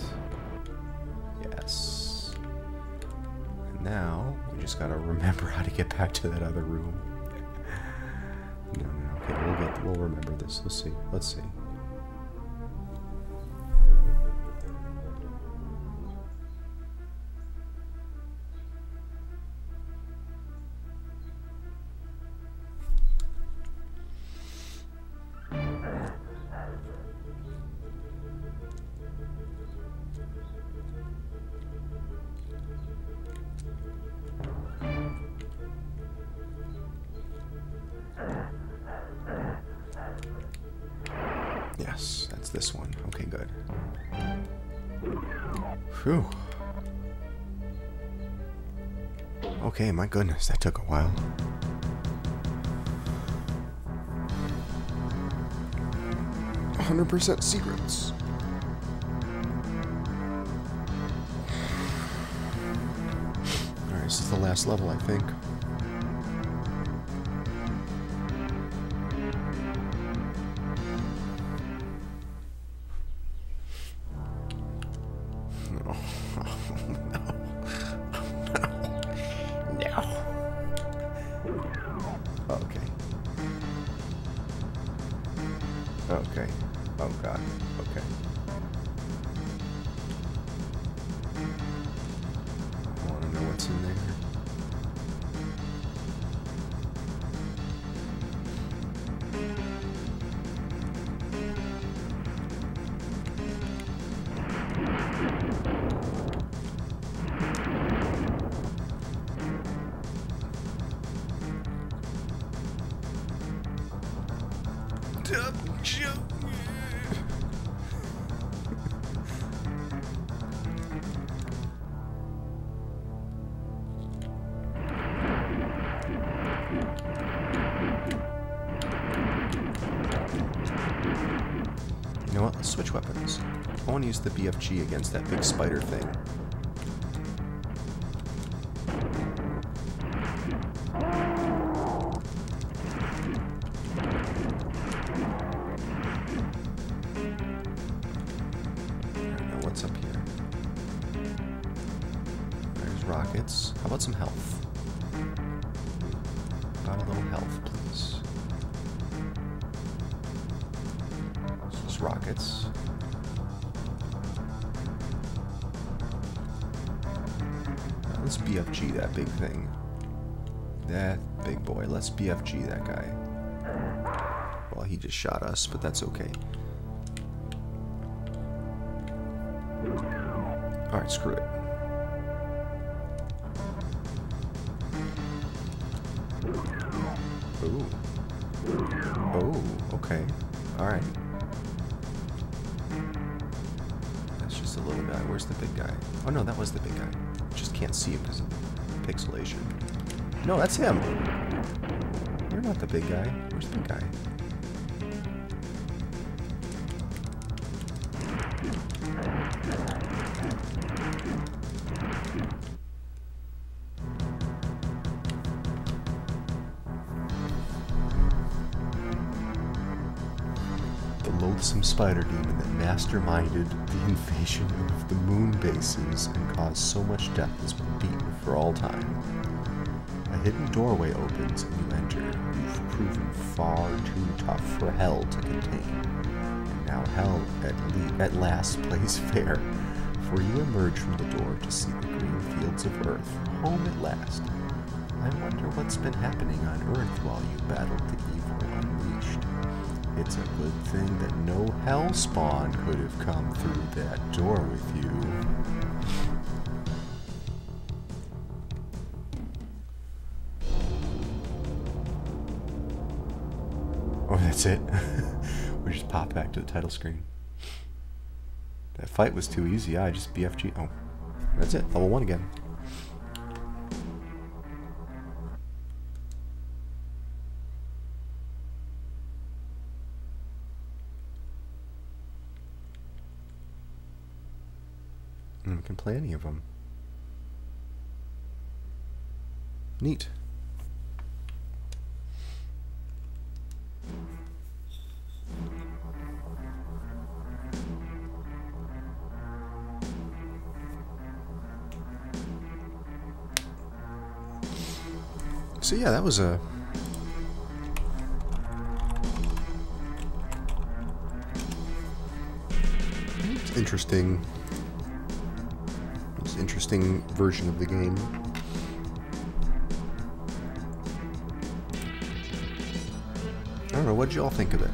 Yes. And now, we just gotta remember how to get back to that other room. No, no, okay, we'll get, we'll remember this. Let's see, let's see. Yes, that's this one. Okay, good. Phew. Okay, my goodness, that took a while. one hundred percent secrets. Alright, this is the last level, I think. Okay. Oh god. Okay. I want to know what's in there. You know what? Let's switch weapons. I want to use the B F G against that big spider thing. What's up here? There's rockets. How about some health? Got a little health, please. This is rockets. Now let's B F G that big thing. That big boy. Let's B F G that guy. Well, he just shot us, but that's okay. Alright, screw it. Ooh. Oh, okay. Alright. That's just a little guy. Where's the big guy? Oh no, that was the big guy. Just can't see him because of the pixelation. No, that's him! You're not the big guy. Where's the big guy? Loathsome spider demon that masterminded the invasion of the moon bases and caused so much death has been beaten for all time. A hidden doorway opens and you enter. You've proven far too tough for hell to contain. And now hell at, le at last plays fair, for you emerge from the door to see the green fields of Earth, home at last. I wonder what's been happening on Earth while you battled the evil unleashed. It's a good thing that no hell spawn could have come through that door with you. Oh, that's it? We just pop back to the title screen. That fight was too easy. I just B F G. Oh, that's it. Level one again. We can play any of them. Neat. So yeah, that was a interesting interesting version of the game. I don't know, what did you all think of it?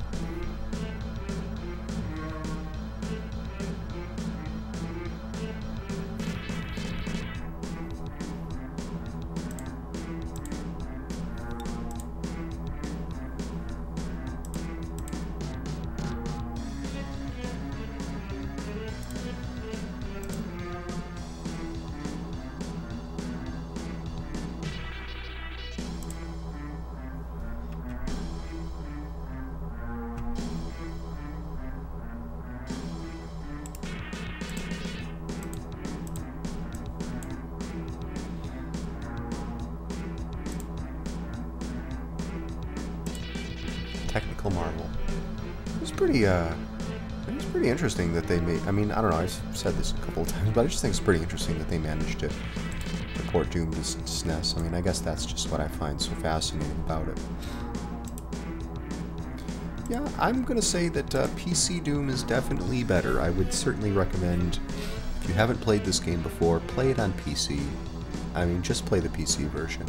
Technical marvel. It was pretty, uh, it was pretty interesting that they made, I mean, I don't know, I've said this a couple of times, but I just think it's pretty interesting that they managed to port Doom to S N E S. I mean, I guess that's just what I find so fascinating about it. yeah, I'm gonna say that uh, P C Doom is definitely better. I would certainly recommend, if you haven't played this game before, play it on P C. I mean, just play the P C version.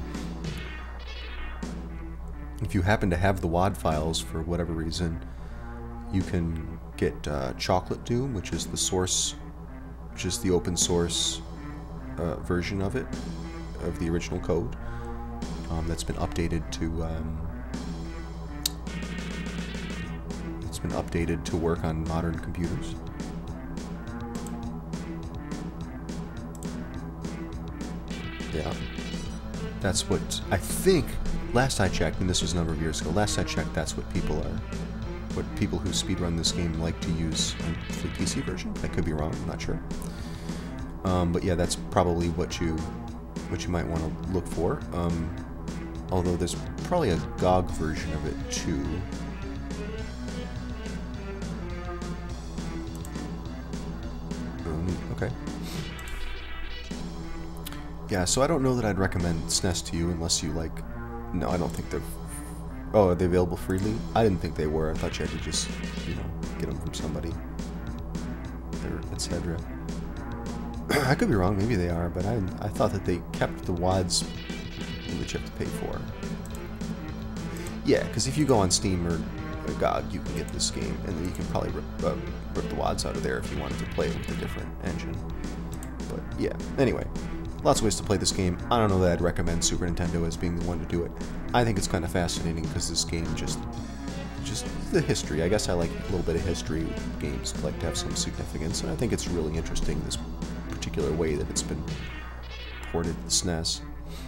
If you happen to have the W A D files for whatever reason, you can get uh, Chocolate Doom, which is the source, which is the open source uh, version of it, of the original code. Um, that's been updated to um, it's been updated to work on modern computers. Yeah, that's what I think. Last I checked, and this was a number of years ago. Last I checked, that's what people are, what people who speedrun this game like to use on the P C version. I could be wrong. I'm not sure. Um, but yeah, that's probably what you what you might want to look for. Um, Although there's probably a G O G version of it too. Um, okay. Yeah, so I don't know that I'd recommend S N E S to you unless you like... No, I don't think they're... Oh, are they available freely? I didn't think they were. I thought you had to just, you know, get them from somebody. et cetera. I could be wrong. Maybe they are, but I, I thought that they kept the W A Ds which you have to pay for. Yeah, because if you go on Steam or, or G O G, you can get this game, and then you can probably rip, uh, rip the W A Ds out of there if you wanted to play it with a different engine. But yeah, anyway, lots of ways to play this game. I don't know that I'd recommend Super Nintendo as being the one to do it. I think it's kind of fascinating because this game just, just the history. I guess I like a little bit of history with games, like to have some significance, and I think it's really interesting this particular way that it's been ported to S N E S.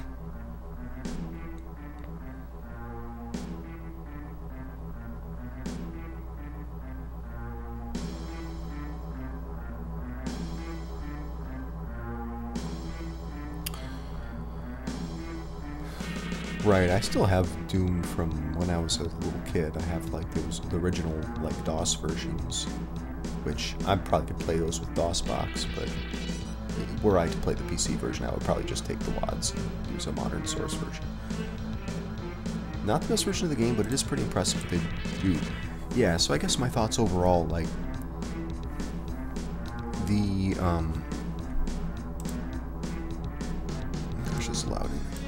Right, I still have Doom from when I was a little kid. I have like those the original like DOS versions, which I probably could play those with DOSBox, but were I to play the P C version, I would probably just take the W A Ds and use a modern source version. Not the best version of the game, but it is pretty impressive what they do. Yeah, so I guess my thoughts overall, like the um gosh, this is loud.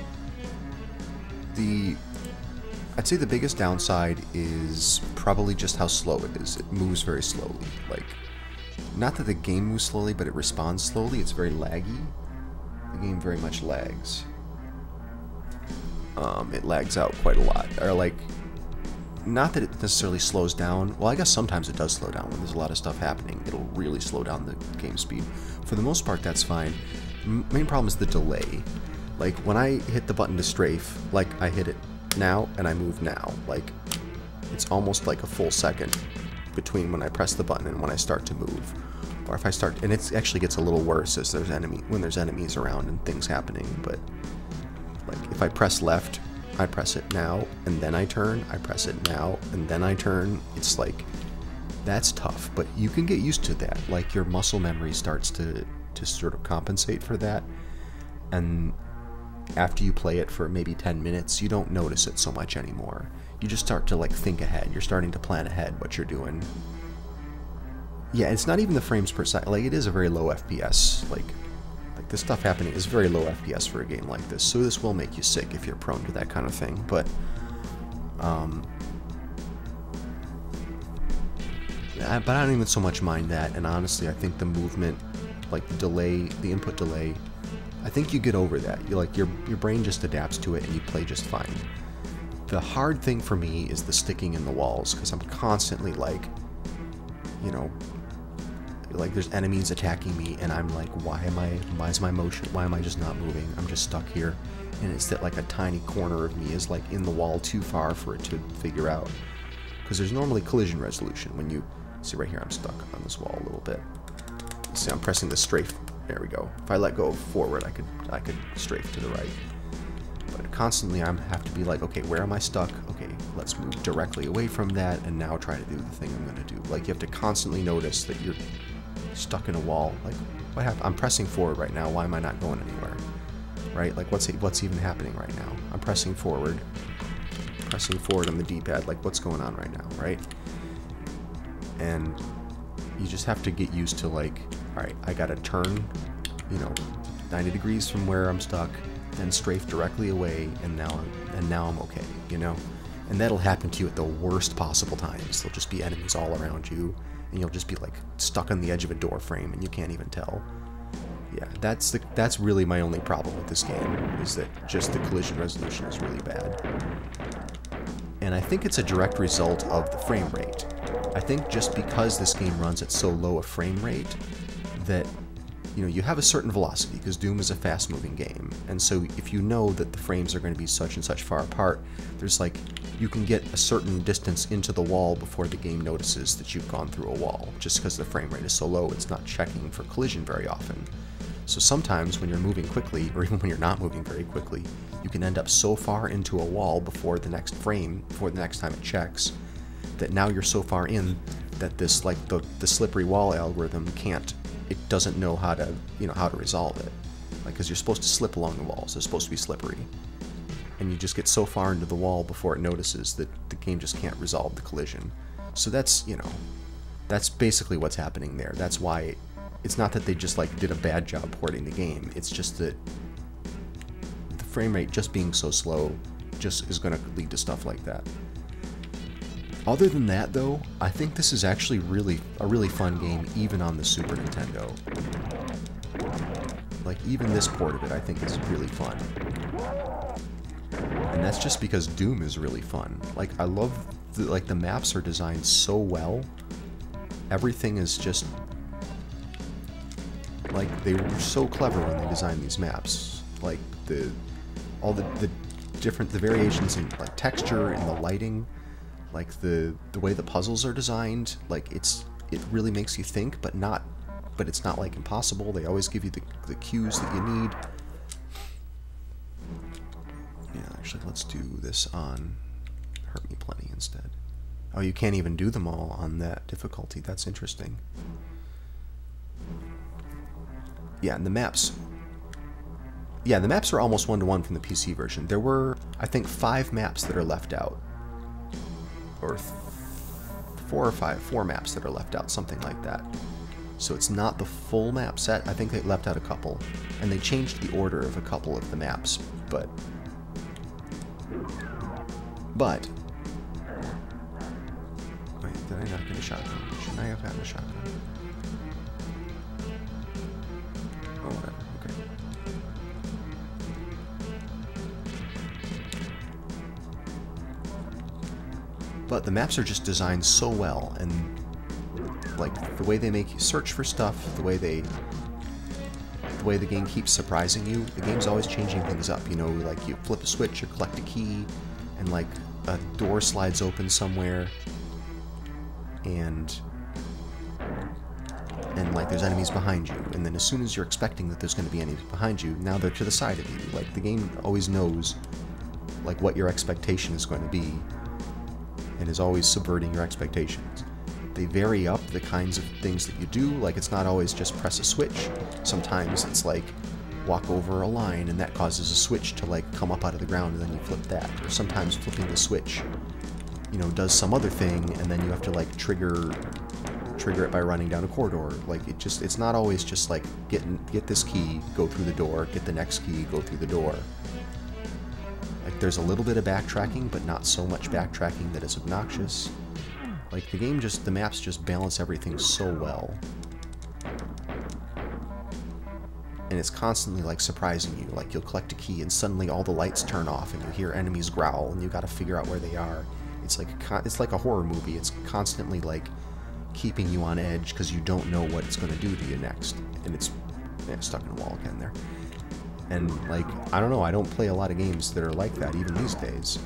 The, I'd say the biggest downside is probably just how slow it is. It moves very slowly. Like, not that the game moves slowly, but it responds slowly. It's very laggy. The game very much lags. Um, it lags out quite a lot. Or like, not that it necessarily slows down. Well, I guess sometimes it does slow down when there's a lot of stuff happening. It'll really slow down the game speed. For the most part, that's fine. M- main problem is the delay. Like, when I hit the button to strafe, like, I hit it now, and I move now. Like, it's almost like a full second between when I press the button and when I start to move. Or if I start, and it actually gets a little worse as there's enemy, when there's enemies around and things happening, but, like, if I press left, I press it now, and then I turn, I press it now, and then I turn. It's like, that's tough, but you can get used to that. Like, your muscle memory starts to, to sort of compensate for that, and after you play it for maybe ten minutes, you don't notice it so much anymore. You just start to like think ahead. You're starting to plan ahead what you're doing. Yeah, it's not even the frames per second. Like, it is a very low F P S. Like, like this stuff happening is very low F P S for a game like this. So this will make you sick if you're prone to that kind of thing. But, um, I, but I don't even so much mind that. And honestly, I think the movement, like the delay, the input delay, I think you get over that. You like your your brain just adapts to it and you play just fine. The hard thing for me is the sticking in the walls, because I'm constantly like, you know, like there's enemies attacking me and I'm like, why am I, why is my motion, why am I just not moving? I'm just stuck here. And it's that like a tiny corner of me is like in the wall too far for it to figure out. Because there's normally collision resolution when you, see right here, I'm stuck on this wall a little bit. See, I'm pressing the strafe. There we go. If I let go forward, I could I could strafe to the right. But constantly I have to be like, okay, where am I stuck? Okay, let's move directly away from that and now try to do the thing I'm going to do. Like, you have to constantly notice that you're stuck in a wall. Like, what happened? I'm pressing forward right now. Why am I not going anywhere? Right? Like, what's what's even happening right now? I'm pressing forward. pressing forward on the D-pad, like what's going on right now, right? And you just have to get used to like, all right, I gotta turn, you know, ninety degrees from where I'm stuck, then strafe directly away, and now I'm, and now I'm okay, you know? And that'll happen to you at the worst possible times. There'll just be enemies all around you, and you'll just be like stuck on the edge of a door frame, and you can't even tell. Yeah, that's the that's really my only problem with this game, is that just the collision resolution is really bad. And I think it's a direct result of the frame rate. I think just because this game runs at so low a frame rate that, you know, you have a certain velocity, because Doom is a fast-moving game, and so if you know that the frames are going to be such and such far apart, there's like, you can get a certain distance into the wall before the game notices that you've gone through a wall, just because the frame rate is so low, it's not checking for collision very often. So sometimes when you're moving quickly, or even when you're not moving very quickly, you can end up so far into a wall before the next frame, before the next time it checks, that now you're so far in that this, like, the, the slippery wall algorithm can't, it doesn't know how to, you know, how to resolve it. Like, because you're supposed to slip along the walls, they're supposed to be slippery. And you just get so far into the wall before it notices that the game just can't resolve the collision. So that's, you know, that's basically what's happening there. That's why, it's not that they just, like, did a bad job porting the game, it's just that the frame rate just being so slow just is going to lead to stuff like that. Other than that, though, I think this is actually really a really fun game, even on the Super Nintendo. Like, even this port of it, I think, is really fun. And that's just because Doom is really fun. Like, I love, the, like, the maps are designed so well. Everything is just, like, they were so clever when they designed these maps. Like, the, all the, the different, the variations in, like, texture and the lighting. Like, the the way the puzzles are designed, like, it's it really makes you think, but not but it's not like impossible. They always give you the, the cues that you need. Yeah, actually, let's do this on Hurt Me Plenty instead. Oh, you can't even do them all on that difficulty. That's interesting. Yeah, and the maps. Yeah, the maps are almost one-to-one from the P C version. There were, I think, five maps that are left out. Or th four or five, four maps that are left out, something like that. So it's not the full map set. I think they left out a couple, and they changed the order of a couple of the maps, but... But... Wait, did I not get a shotgun? Shouldn't I have gotten a shotgun? Oh, whatever, okay. But the maps are just designed so well, and like the way they make you search for stuff, the way they, the way the game keeps surprising you. The game's always changing things up. You know, like you flip a switch or collect a key, and like a door slides open somewhere, and and like there's enemies behind you. And then as soon as you're expecting that there's going to be enemies behind you, now they're to the side of you. Like the game always knows like what your expectation is going to be, and is always subverting your expectations. They vary up the kinds of things that you do, like it's not always just press a switch. Sometimes it's like walk over a line and that causes a switch to like come up out of the ground and then you flip that. Or sometimes flipping the switch, you know, does some other thing and then you have to like trigger trigger it by running down a corridor. Like it just, it's not always just like get, get this key, go through the door, get the next key, go through the door. Like, there's a little bit of backtracking, but not so much backtracking that it's obnoxious. Like, the game just, the maps just balance everything so well. And it's constantly, like, surprising you. Like, you'll collect a key and suddenly all the lights turn off and you hear enemies growl and you gotta figure out where they are. It's like a, it's like a horror movie. It's constantly, like, keeping you on edge because you don't know what it's gonna do to you next. And it's, yeah, stuck in a wall again there. And, like, I don't know, I don't play a lot of games that are like that, even these days.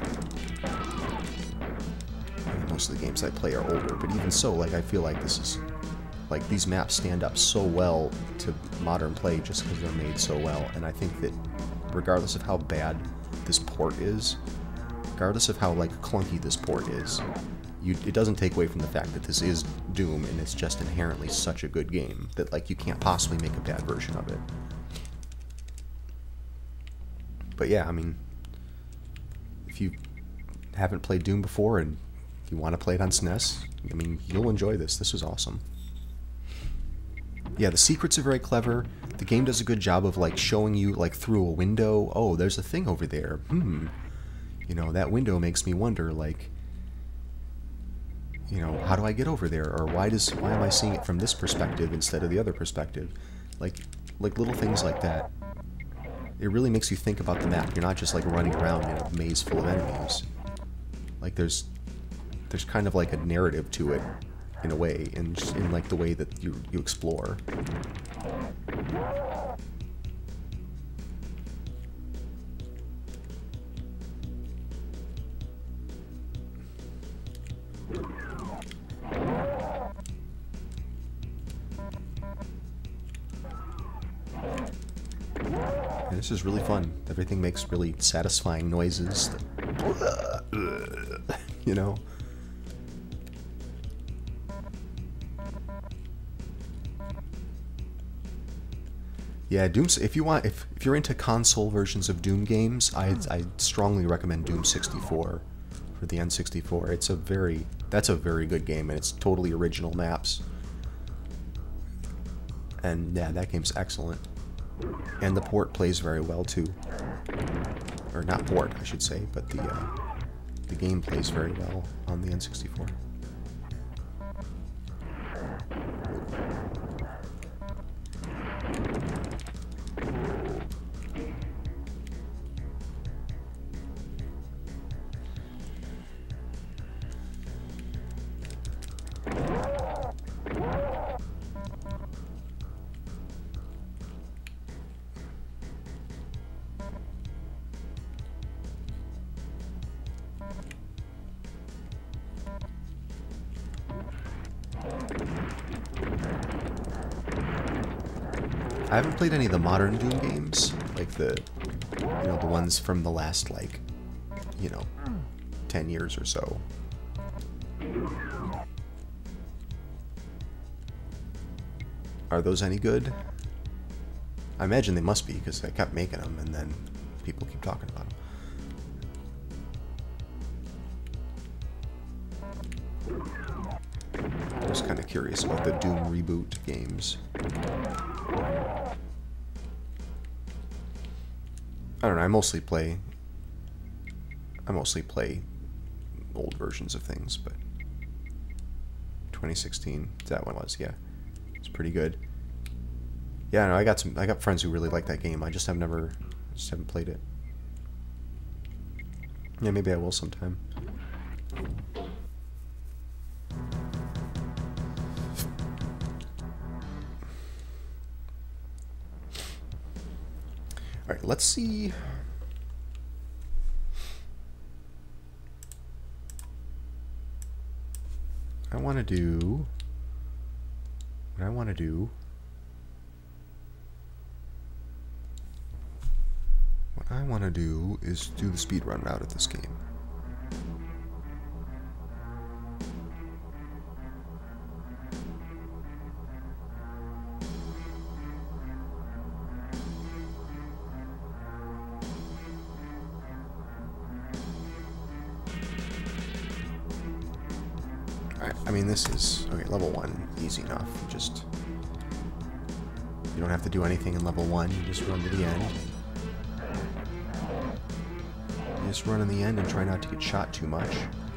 I mean, most of the games I play are older, but even so, like, I feel like this is... Like, these maps stand up so well to modern play just because they're made so well, and I think that regardless of how bad this port is, regardless of how, like, clunky this port is, you, it doesn't take away from the fact that this is Doom, and it's just inherently such a good game that, like, you can't possibly make a bad version of it. But yeah, I mean, if you haven't played Doom before and you want to play it on S N E S, I mean, you'll enjoy this. This was awesome. Yeah, the secrets are very clever. The game does a good job of like showing you like through a window, oh, there's a thing over there. Hmm. You know, that window makes me wonder, like, you know, how do I get over there? Or why does why am I seeing it from this perspective instead of the other perspective? Like like little things like that. It really makes you think about the map. You're not just like running around in a maze full of enemies. Like there's there's kind of like a narrative to it in a way, in in like the way that you you explore. And this is really fun. Everything makes really satisfying noises. You know? Yeah, Doom. If you want, if if you're into console versions of Doom games, I I strongly recommend Doom sixty-four for the N sixty-four. It's a very that's a very good game, and it's totally original maps. And yeah, that game's excellent. And the port plays very well too. Or not port, I should say, but the uh, the game plays very well on the N sixty-four. I haven't played any of the modern Doom games, like the, you know, the ones from the last, like, you know, ten years or so. Are those any good? I imagine they must be, because I kept making them, and then people keep talking about them. I'm just kind of curious about the Doom reboot games. I don't know, I mostly play I mostly play old versions of things, but twenty sixteen, that one was, yeah. It's pretty good. Yeah, no, I got some I got friends who really like that game. I just have never just haven't played it. Yeah, maybe I will sometime. Alright, let's see. I want to do... What I want to do... What I want to do is do the speedrun route of this game. I mean, this is, okay, level one, easy enough. Just, you don't have to do anything in level one, you just run to the end. You just run in the end and try not to get shot too much.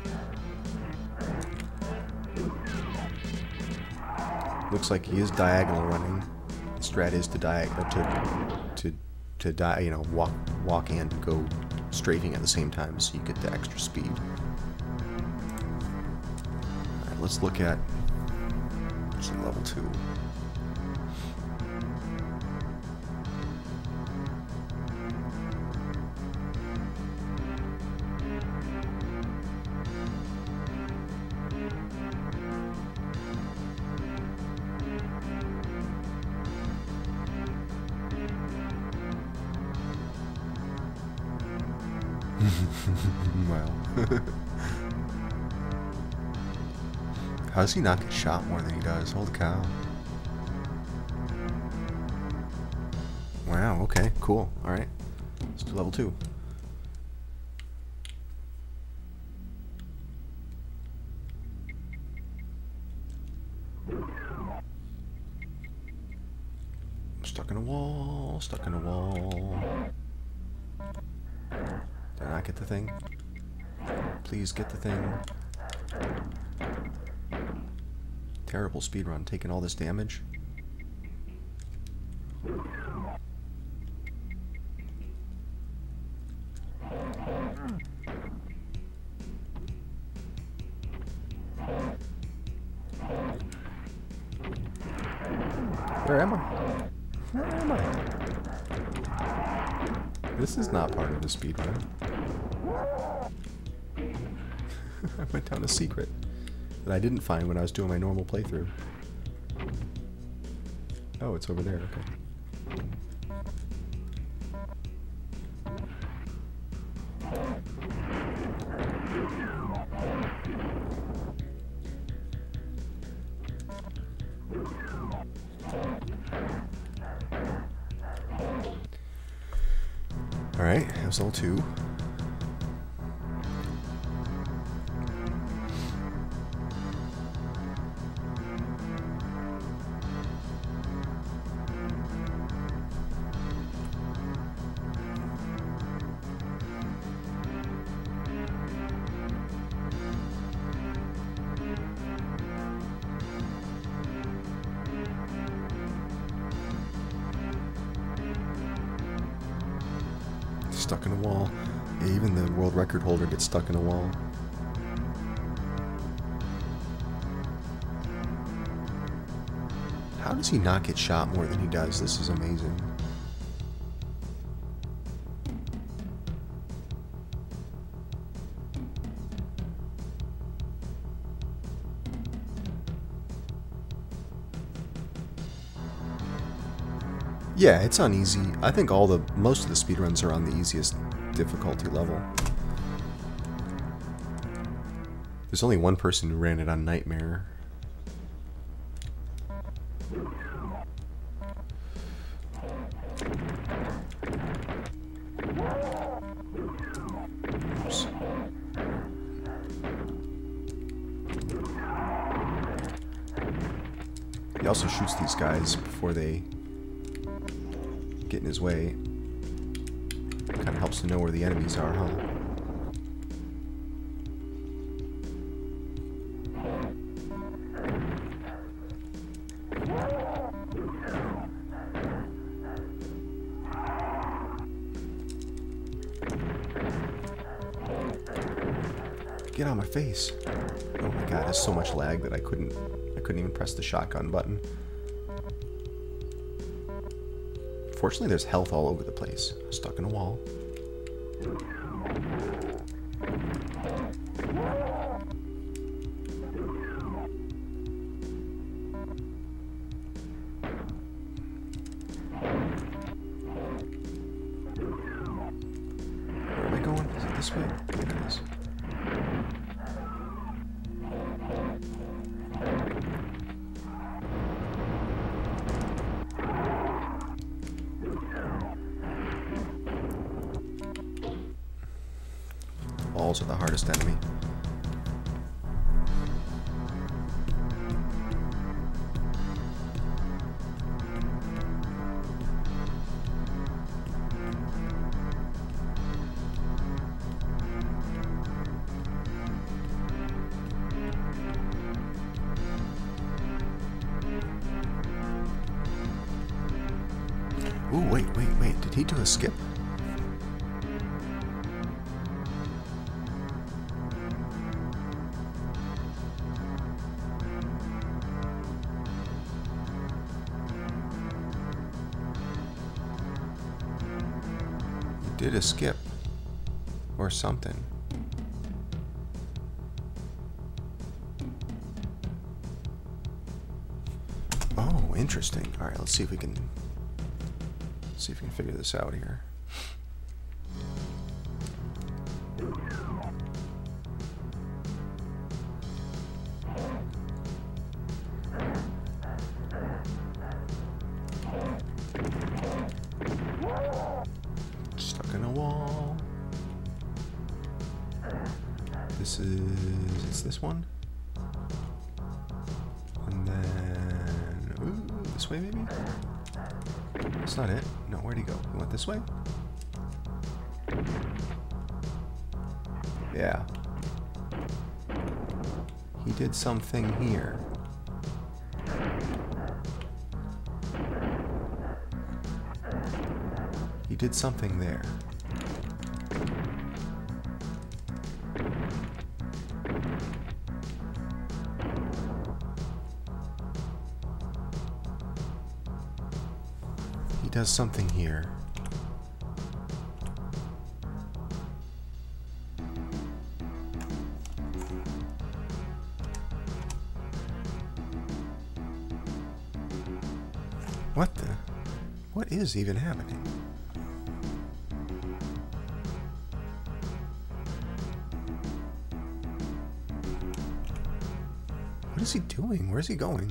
Looks like he is diagonal running. The strat is to diagonal, to, to, to die, you know, walk, walk and go strafing at the same time, so you get the extra speed. Let's look at say level two. Well. How does he not get shot more than he does? Holy cow. Wow, okay, cool. Alright. Let's do level two. Stuck in a wall, stuck in a wall. Did I not get the thing? Please get the thing. Terrible speedrun, taking all this damage. Where am I? Where am I? This is not part of the speedrun. I went down a secret that I didn't find when I was doing my normal playthrough. Oh, it's over there, okay. Alright, that was all two. Stuck in a wall. Yeah, even the world record holder gets stuck in a wall. How does he not get shot more than he does? This is amazing. Yeah, it's on easy. I think all the most of the speedruns are on the easiest difficulty level. There's only one person who ran it on Nightmare. Oops. He also shoots these guys before they get in his way. Kind of helps to know where the enemies are, huh? Get on my face. Oh my god, there's so much lag that I couldn't I couldn't even press the shotgun button. Fortunately, there's health all over the place. Stuck in a wall. Where am I going? Is it this way? I think it is. Walls are the hardest enemy. Ooh, wait, wait, wait. Did he do a skip? Did a skip or something. Oh, interesting. All right, let's see if we can see if we can figure this out here. This is, it's this one. And then, ooh, this way maybe? That's not it. No, where'd he go? He went this way? Yeah. He did something here. He did something there. He does something here. What the? What is even happening? What is he doing? Where's he going?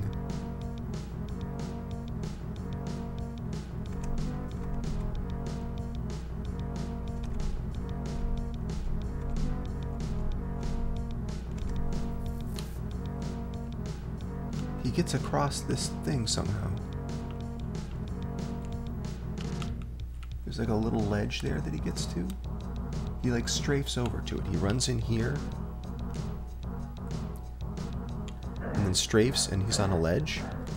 He gets across this thing somehow. There's like a little ledge there that he gets to. He like strafes over to it. He runs in here. And then strafes and he's on a ledge.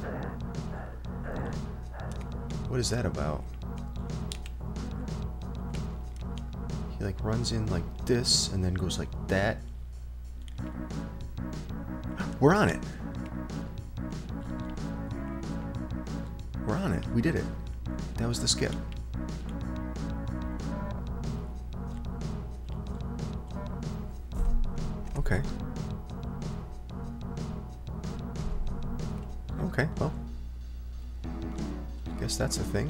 What is that about? He like runs in like this and then goes like that. We're on it. We're on it. We did it. That was the skip. Okay. Okay, well. I guess that's a thing.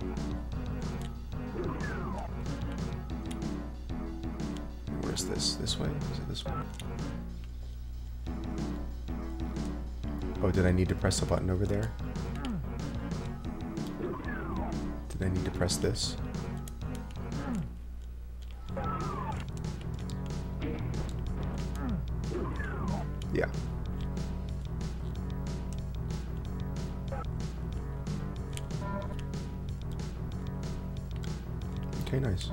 Where's this? This way? Is it this way? Oh, did I need to press a button over there? Did I need to press this? Yeah. Okay, nice.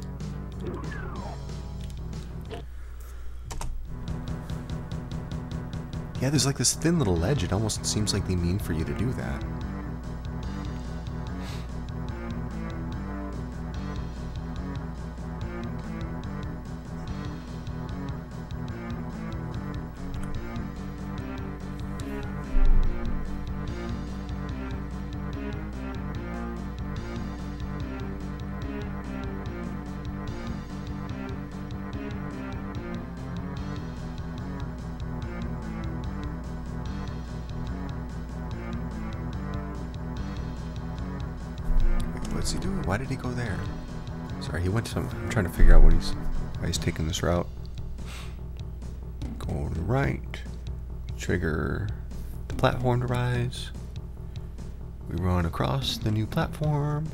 Yeah, there's like this thin little ledge. It almost seems like they mean for you to do that. What's he doing? Why did he go there? Sorry, he went to some... I'm trying to figure out what he's... why he's taking this route. Go to the right. Trigger the platform to rise. We run across the new platform.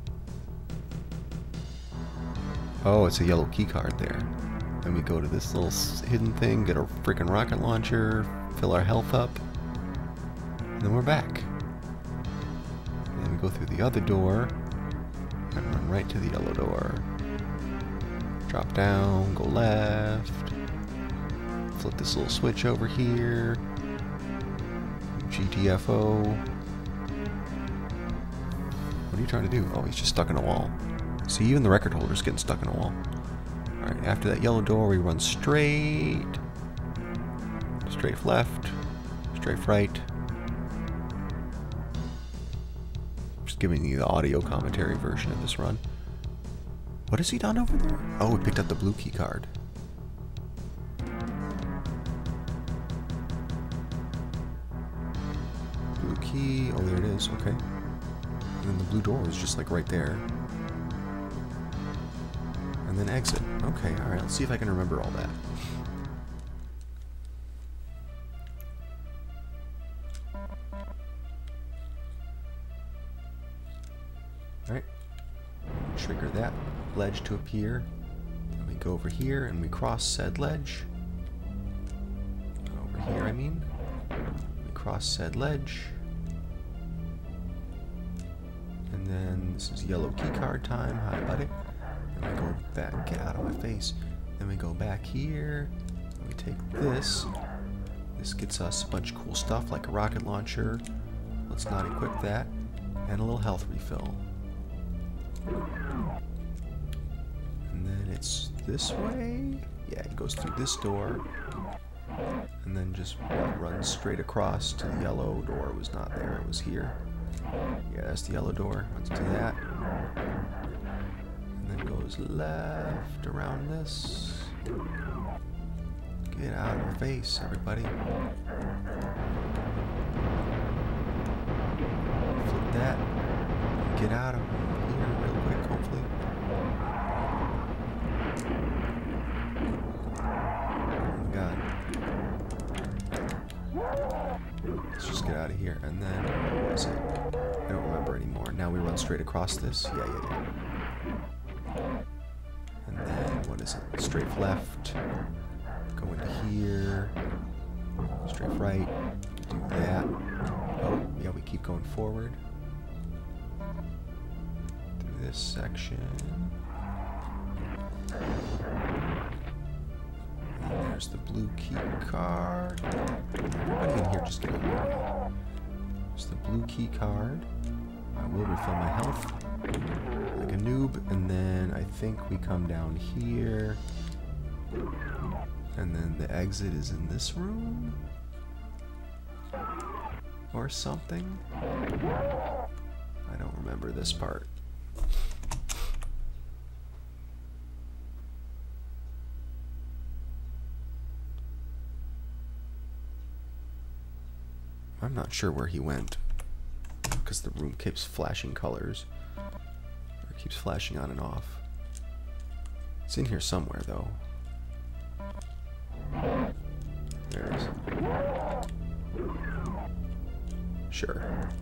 Oh, it's a yellow key card there. Then we go to this little hidden thing, get a freaking rocket launcher, fill our health up, and then we're back. And then we go through the other door and run right to the yellow door. Drop down, go left, flip this little switch over here, G T F O. What are you trying to do? Oh, he's just stuck in a wall. See, even the record holder's getting stuck in a wall. Alright, after that yellow door, we run straight. Straight left. Straight right. Just giving you the audio commentary version of this run. What has he done over there? Oh, we picked up the blue key card. Blue key. Oh, there it is. Okay. And then the blue door is just like right there. And then exit. Okay, alright, let's see if I can remember all that. Alright. Trigger that ledge to appear. Then we go over here and we cross said ledge. Over here, I mean. We cross said ledge. This is yellow key card time. Hi, buddy. Then we go back. Get out of my face. Then we go back here. We take this. This gets us a bunch of cool stuff like a rocket launcher. Let's not equip that. And a little health refill. And then it's this way. Yeah, it goes through this door. And then just runs straight across to the yellow door. It was not there, it was here. Yeah, that's the yellow door. Let's do that. And then goes left around this. Get out of our face, everybody. Flip that. Get out of here real quick, hopefully. Oh my god. Let's just get out of here. And then, what was it? I don't remember anymore. Now we run straight across this. Yeah, yeah, yeah. And then, what is it? Straight left. Go into here. Straight right. Do that. Oh, yeah, we keep going forward. Through this section. And there's the blue key card. Everybody in here just get over. There's the blue key card. I will refill my health like a noob. And then I think we come down here. And then the exit is in this room? Or something? I don't remember this part. I'm not sure where he went. Because the room keeps flashing colors. Or keeps flashing on and off. It's in here somewhere though. There it is. Sure.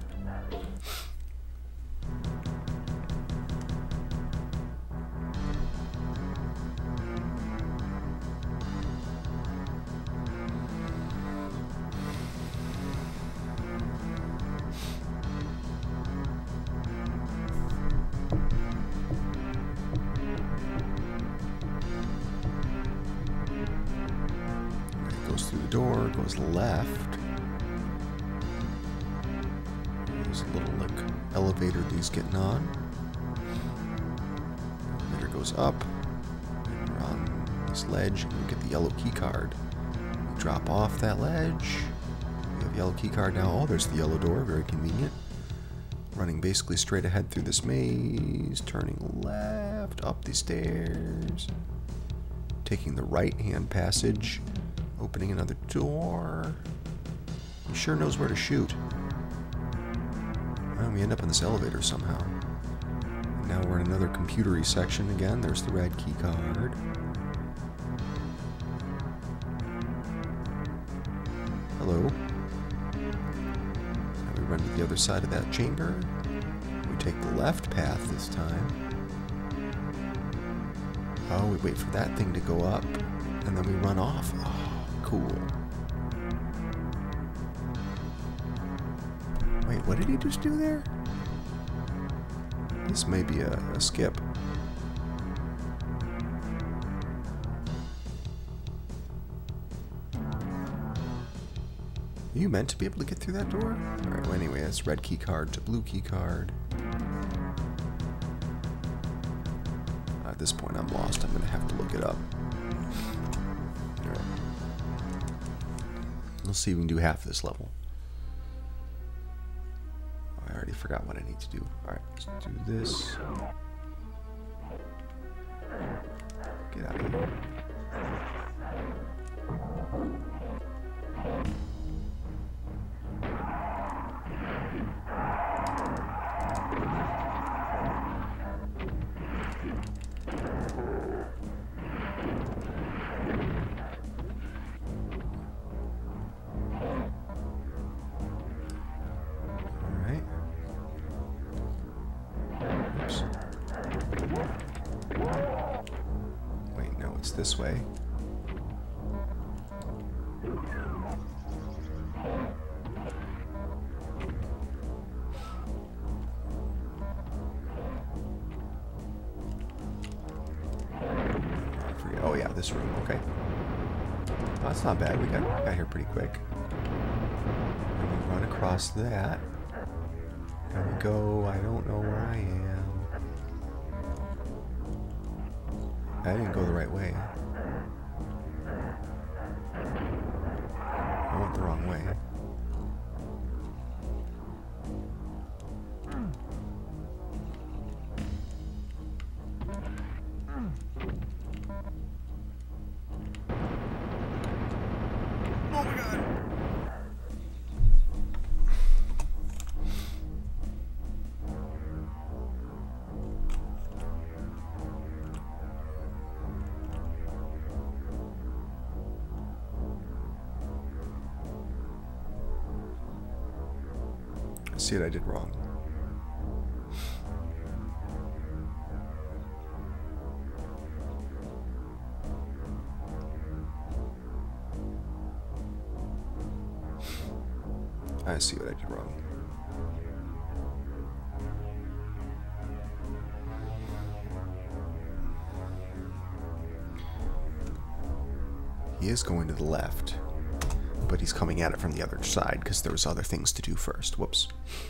Through the door, goes left. There's a little like elevator that he's getting on. Elevator goes up. And we're on this ledge and we get the yellow key card. We drop off that ledge. We have the yellow key card now. Oh, there's the yellow door, very convenient. Running basically straight ahead through this maze, turning left up these stairs. Taking the right hand passage. Opening another door. He sure knows where to shoot. Well, we end up in this elevator somehow. Now we're in another computery section again. There's the red key card. Hello. Now we run to the other side of that chamber. We take the left path this time. Oh, we wait for that thing to go up. And then we run off. Oh. Cool. Wait, what did he just do there? This may be a, a skip. Are you meant to be able to get through that door? Alright, well anyway, that's red key card to blue key card. Uh, at this point I'm lost. I'm gonna have to look it up. Alright. Let's see if we can do half of this level. I already forgot what I need to do. Alright, let's do this. Get out of here. Wait, no, it's this way. this room. Okay. Well, that's not bad. We got, got here pretty quick. And we run across that. And we go, I don't know where I am. I didn't go the right way. I went the wrong way. Oh my god! I see what I did wrong. I see what I did wrong. He is going to the left, but he's coming at it from the other side because there was other things to do first. Whoops.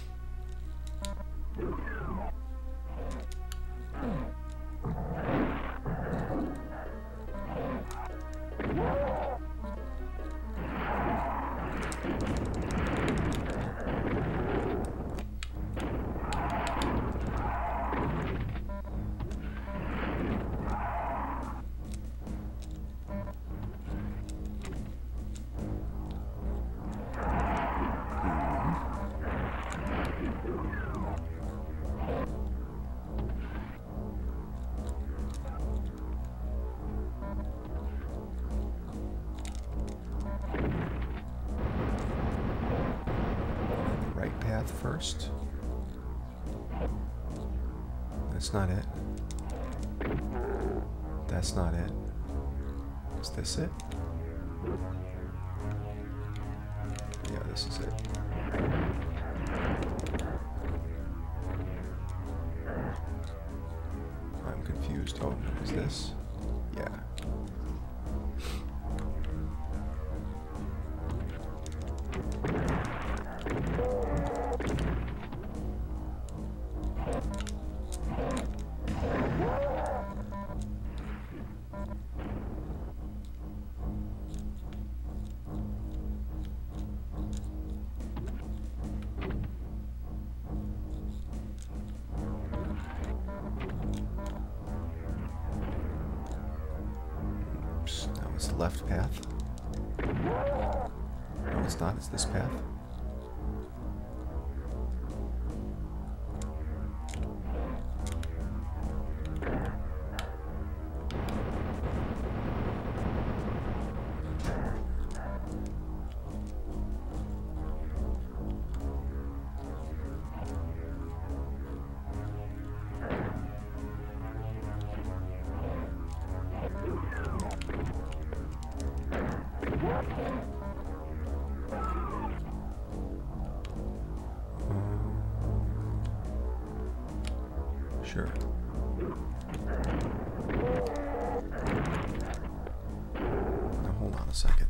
Path first. That's not it. That's not it. Is this it? Yeah, this is it. I'm confused. Oh, is this? Yeah. That was the left path. No, it's not. It's this path. Sure. Now hold on a second.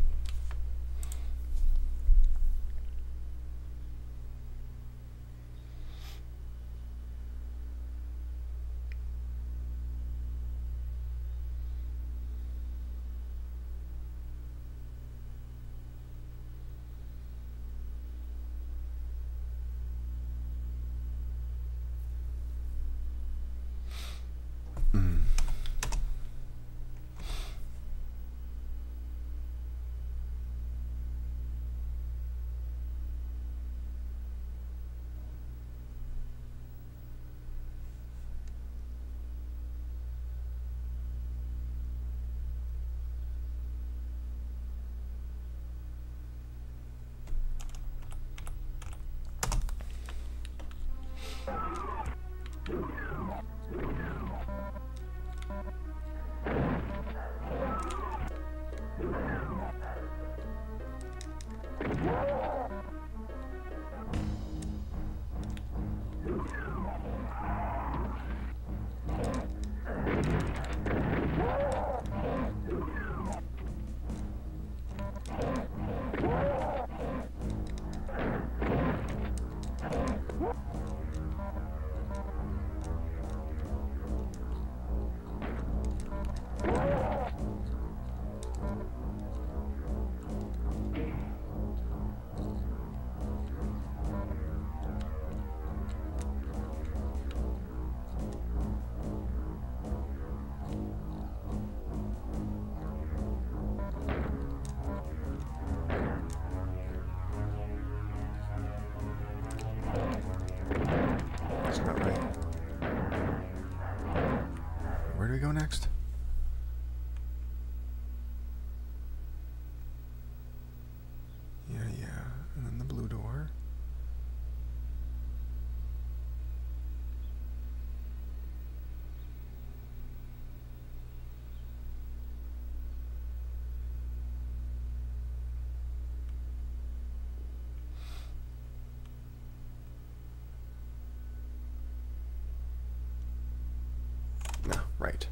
Right.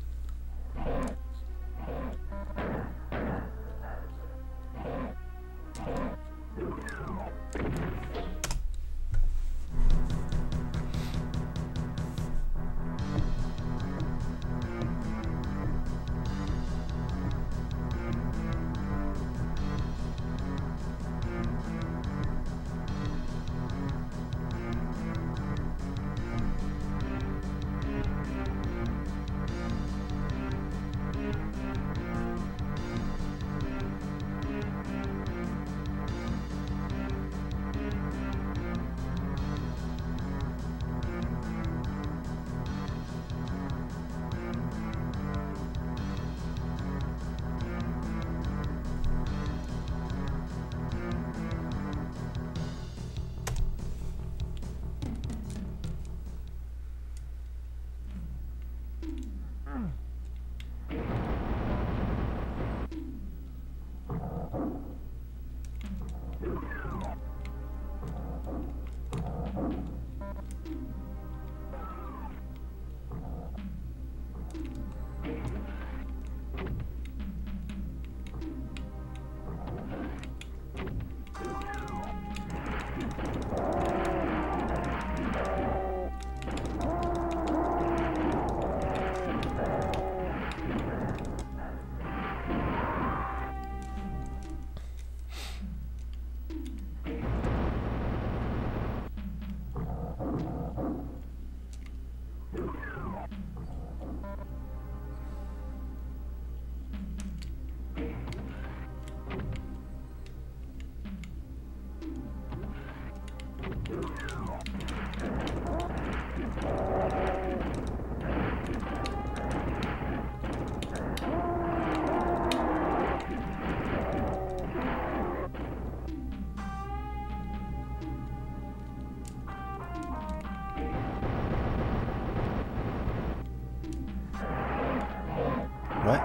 What?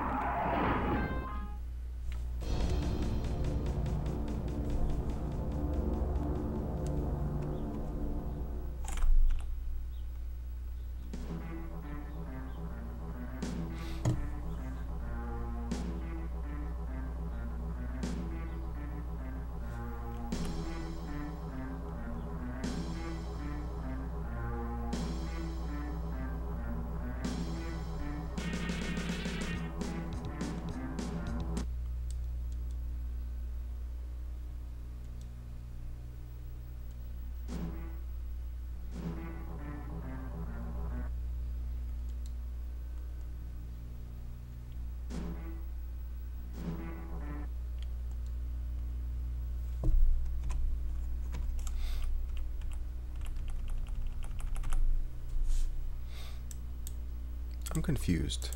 I'm confused.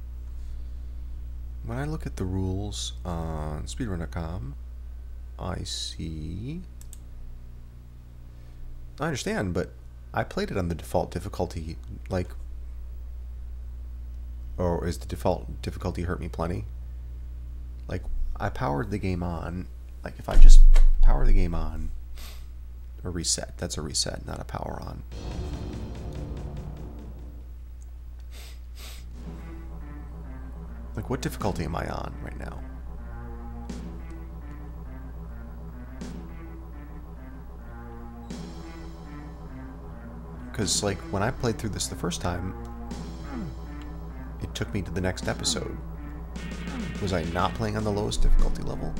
When I look at the rules on speedrun dot com, I see... I understand, but I played it on the default difficulty, like... Or is the default difficulty hurt me plenty? Like, I powered the game on. Like, if I just power the game on, or reset, that's a reset, not a power on. Like, what difficulty am I on right now? Because, like, when I played through this the first time, it took me to the next episode. Was I not playing on the lowest difficulty level?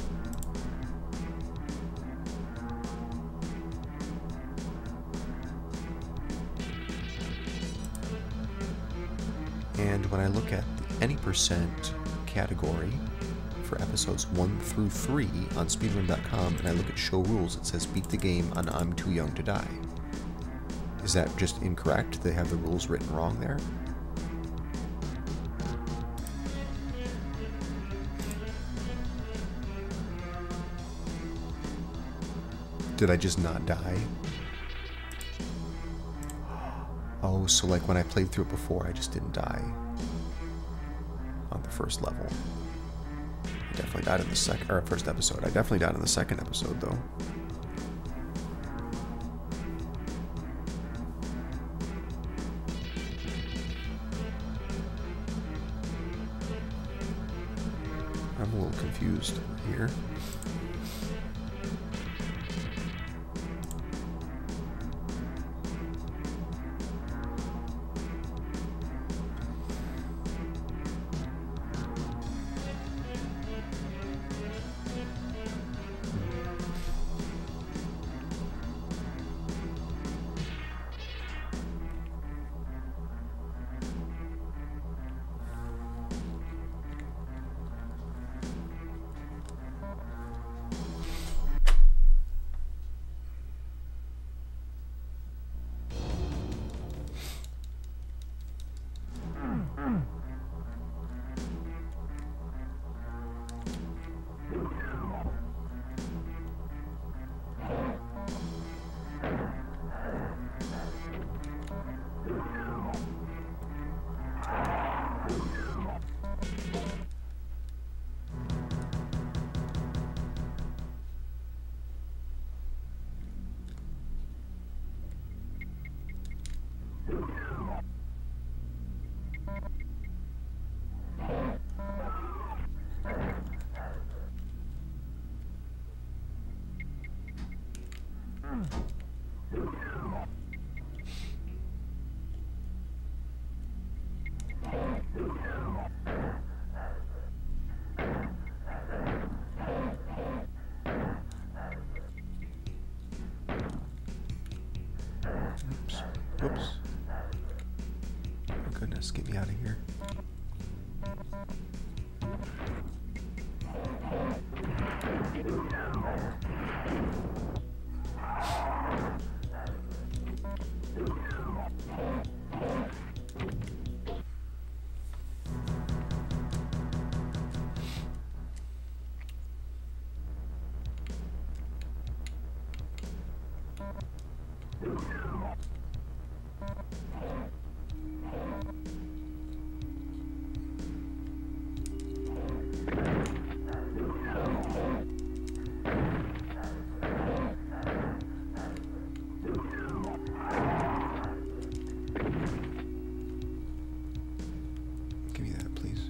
And when I look at the any percent category for episodes one through three on speedrun dot com, and I look at show rules, it says beat the game on I'm Too Young to Die. Is that just incorrect? They have the rules written wrong there? Did I just not die? Oh, so like when I played through it before, I just didn't die on the first level. I definitely died in the second, or first episode. I definitely died in the second episode, though. closed over here. Oops. Oops. Oh goodness, get me out of here. Give me that, please.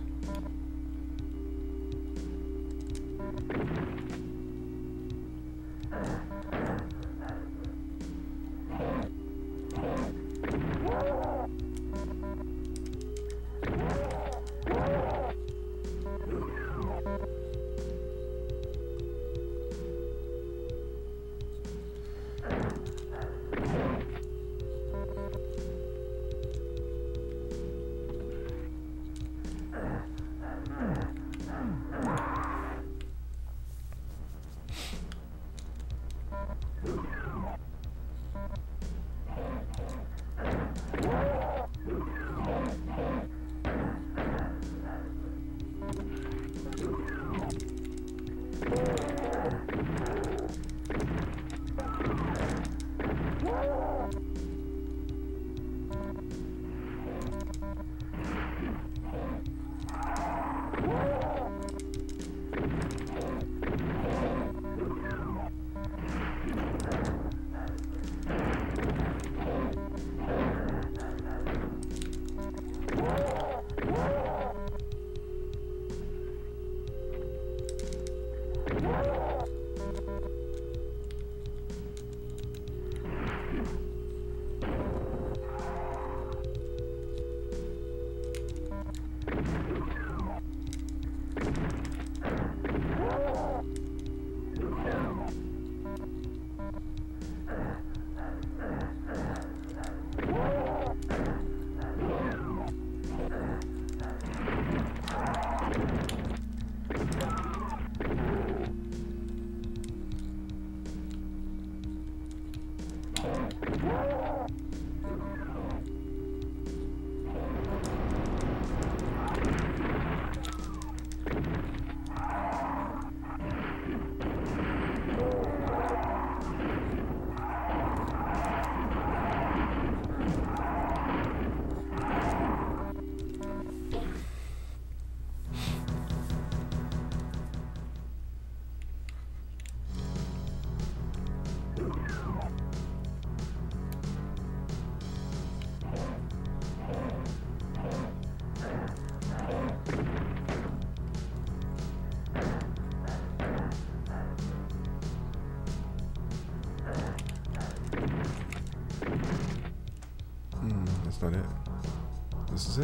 That's not it. This is it.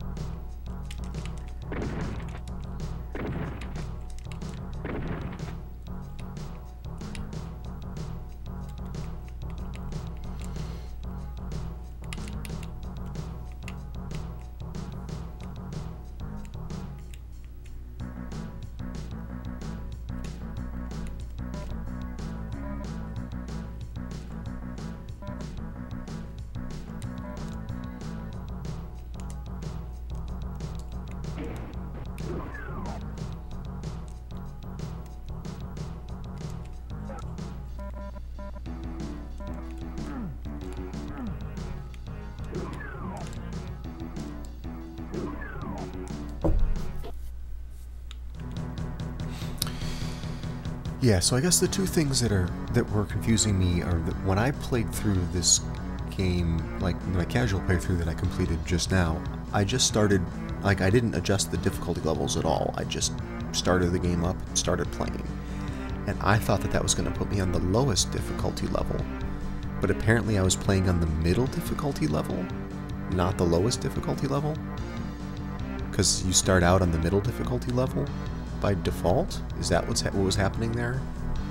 Yeah, so I guess the two things that are that were confusing me are that when I played through this game, like my casual playthrough that I completed just now, I just started, like I didn't adjust the difficulty levels at all. I just started the game up, started playing. And I thought that that was going to put me on the lowest difficulty level. But apparently I was playing on the middle difficulty level, not the lowest difficulty level. Because you start out on the middle difficulty level by default? Is that what's ha what was happening there?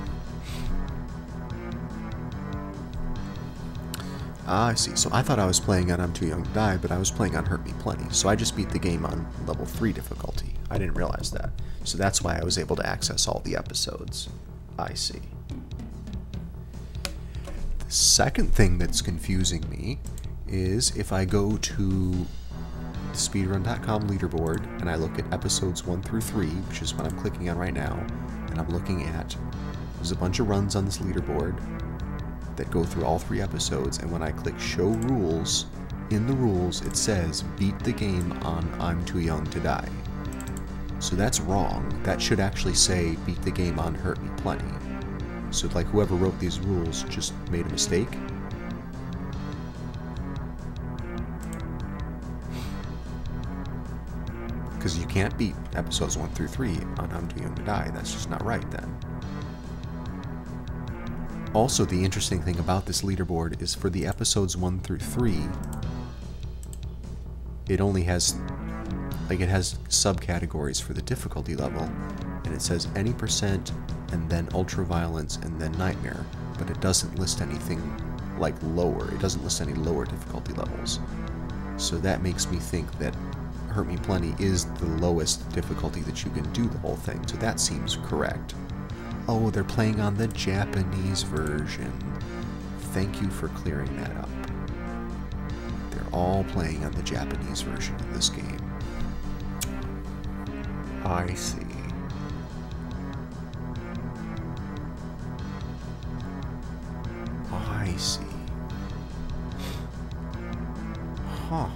Ah, I see. So I thought I was playing on I'm Too Young to Die, but I was playing on Hurt Me Plenty. So I just beat the game on level three difficulty. I didn't realize that. So that's why I was able to access all the episodes. I see. The second thing that's confusing me is if I go to speedrun dot com leaderboard and I look at episodes one through three, which is what I'm clicking on right now, and I'm looking at, there's a bunch of runs on this leaderboard that go through all three episodes, and when I click show rules, in the rules it says beat the game on I'm Too Young to Die. So that's wrong. That should actually say beat the game on Hurt Me Plenty. So like whoever wrote these rules just made a mistake. Because you can't beat episodes one through three on I'm Too Young to Die. That's just not right then. Also, the interesting thing about this leaderboard is for the episodes one through three, it only has, like it has subcategories for the difficulty level, and it says any percent, and then ultra violence, and then nightmare, but it doesn't list anything like lower. It doesn't list any lower difficulty levels. So that makes me think that Hurt Me Plenty is the lowest difficulty that you can do the whole thing, so that seems correct. Oh, they're playing on the Japanese version. Thank you for clearing that up. They're all playing on the Japanese version of this game. I see. I see. Huh.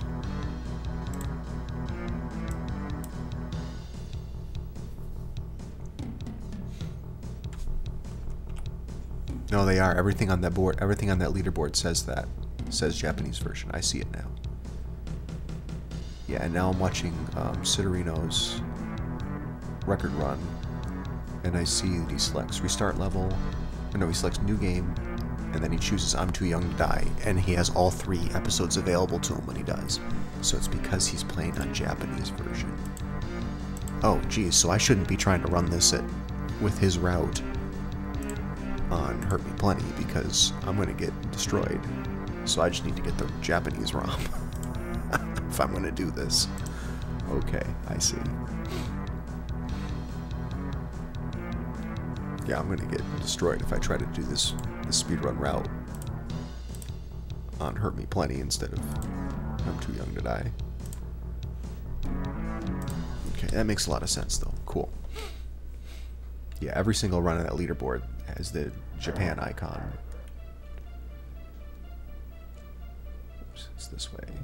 No, they are. Everything on that board, everything on that leaderboard says that. It says Japanese version. I see it now. Yeah, and now I'm watching um, Citarino's record run, and I see that he selects restart level, or no, he selects new game, and then he chooses I'm Too Young to Die, and he has all three episodes available to him when he does. So it's because he's playing on Japanese version. Oh, geez, so I shouldn't be trying to run this at, with his route on Hurt Me Plenty, because I'm going to get destroyed. So I just need to get the Japanese ROM if I'm going to do this. Okay, I see. Yeah, I'm going to get destroyed if I try to do this, this speedrun route on Hurt Me Plenty instead of I'm Too Young to Die. Okay, that makes a lot of sense though. Cool. Yeah, every single run on that leaderboard has the Japan icon. Oops, it's this way.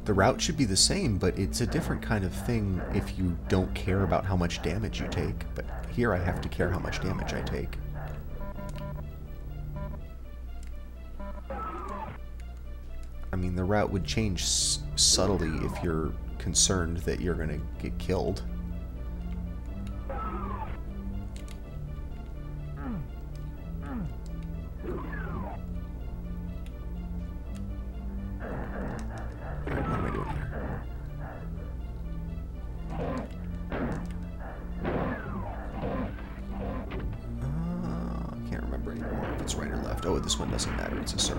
The route should be the same, but it's a different kind of thing if you don't care about how much damage you take. But here I have to care how much damage I take. I mean, the route would change s subtly if you're concerned that you're going to get killed. Oh, this one doesn't matter, it's a circle.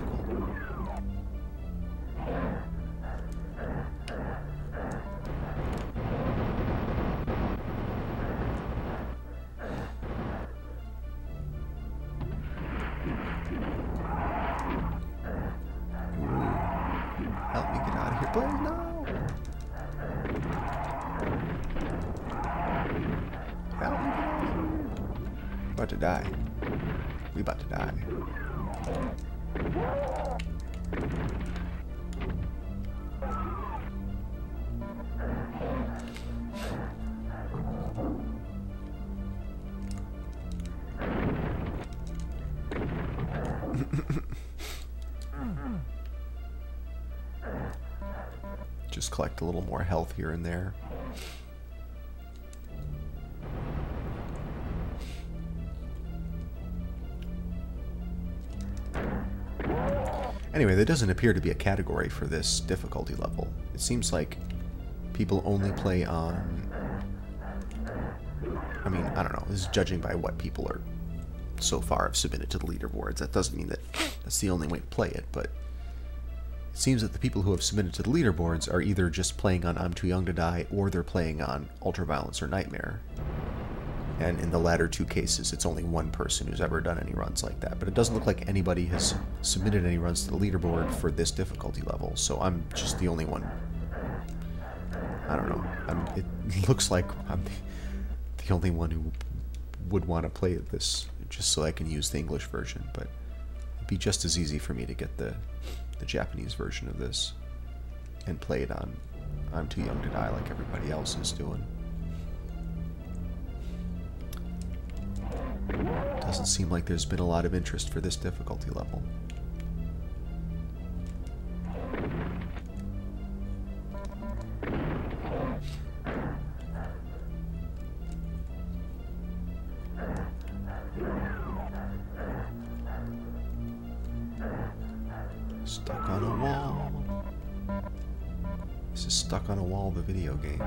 Ooh. Help me get out of here, please, no! Help me get out of here! About to die. We about to die. Just collect a little more health here and there. Anyway, there doesn't appear to be a category for this difficulty level. It seems like people only play on... I mean, I don't know. This is judging by what people are so far have submitted to the leaderboards. That doesn't mean that that's the only way to play it, but it seems that the people who have submitted to the leaderboards are either just playing on I'm Too Young to Die, or they're playing on Ultraviolence or Nightmare. And in the latter two cases, it's only one person who's ever done any runs like that. But it doesn't look like anybody has submitted any runs to the leaderboard for this difficulty level. So I'm just the only one. I don't know. I'm, it looks like I'm the only one who would want to play this just so I can use the English version. But it'd be just as easy for me to get the, the Japanese version of this and play it on I'm Too Young to Die like everybody else is doing. Doesn't seem like there's been a lot of interest for this difficulty level. Stuck on a wall. This is Stuck on a Wall, the video game.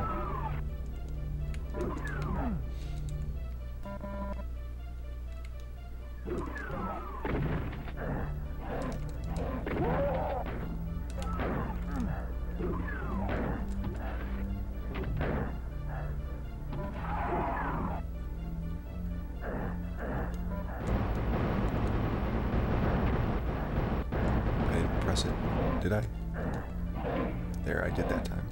I didn't press it, did I? There, I did that time.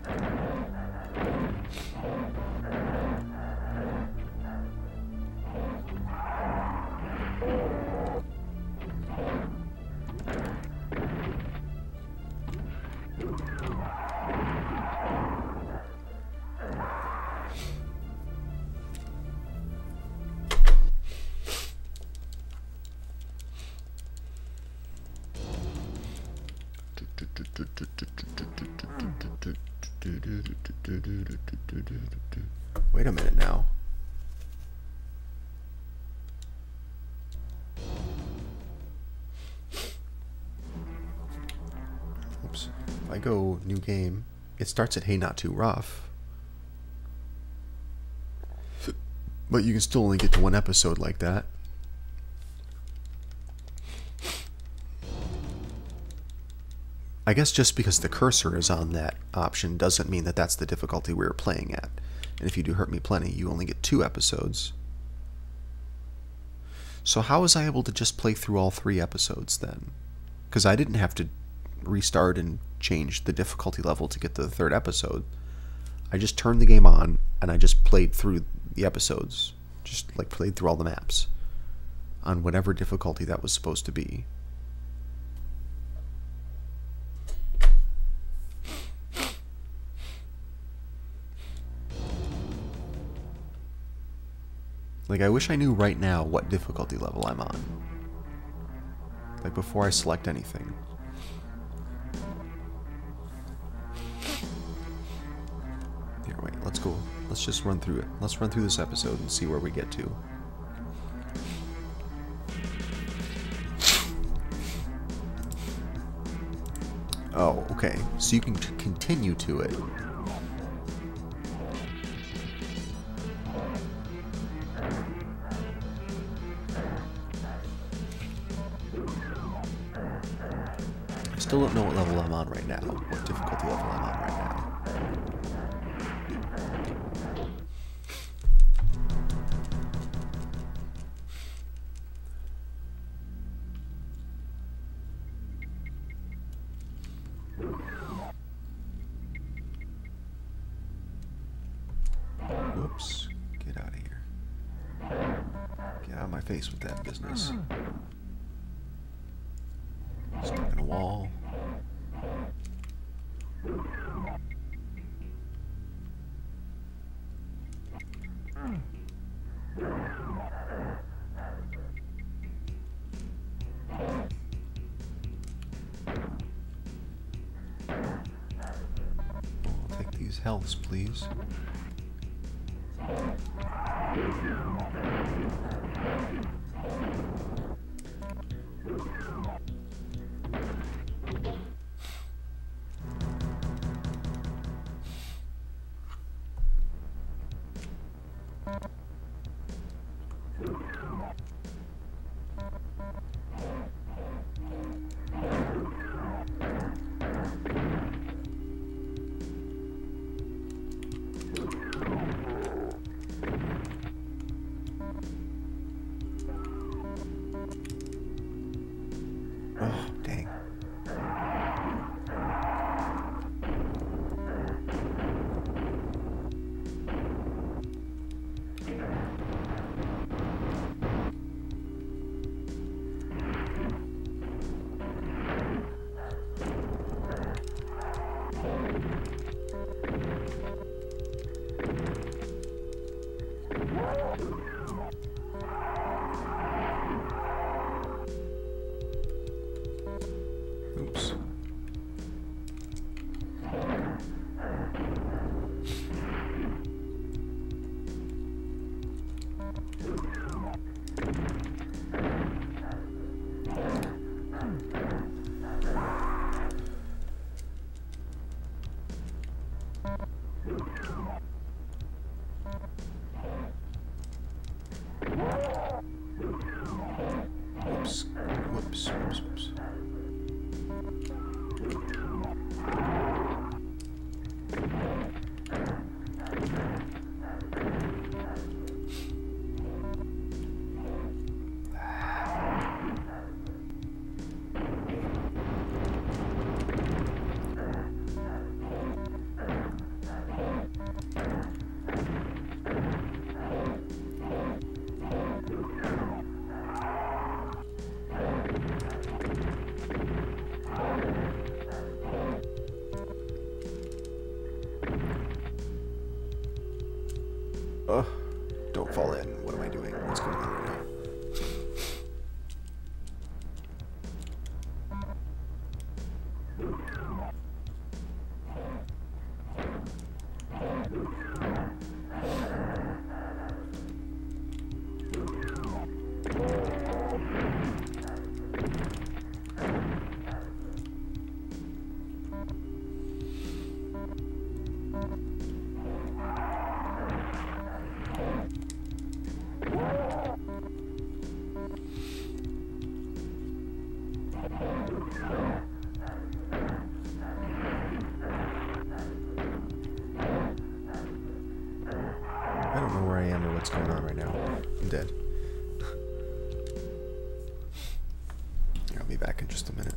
Wait a minute now. Oops. If I go new game, it starts at Hey Not Too Rough. But you can still only get to one episode like that. I guess just because the cursor is on that option doesn't mean that that's the difficulty we were playing at. And if you do Hurt Me Plenty, you only get two episodes. So how was I able to just play through all three episodes then? Because I didn't have to restart and change the difficulty level to get to the third episode. I just turned the game on and I just played through the episodes. Just like played through all the maps on whatever difficulty that was supposed to be. Like, I wish I knew right now what difficulty level I'm on. Like, before I select anything. Here, wait, let's go. Let's just run through it. Let's run through this episode and see where we get to. Oh, okay. So you can t continue to it. I still don't know what level I'm on right now. What difficulty level I'm on right now. Whoops. Get out of here. Get out of my face with that business. Stuck in a wall. I'll take these healths, please. Oh, dang. Oops. Whoops. Whoops. Whoops. Whoops. Oh, don't fall in. What am I doing? What's going on right now? I don't know where I am or what's going on right now. I'm dead. I'll be back in just a minute.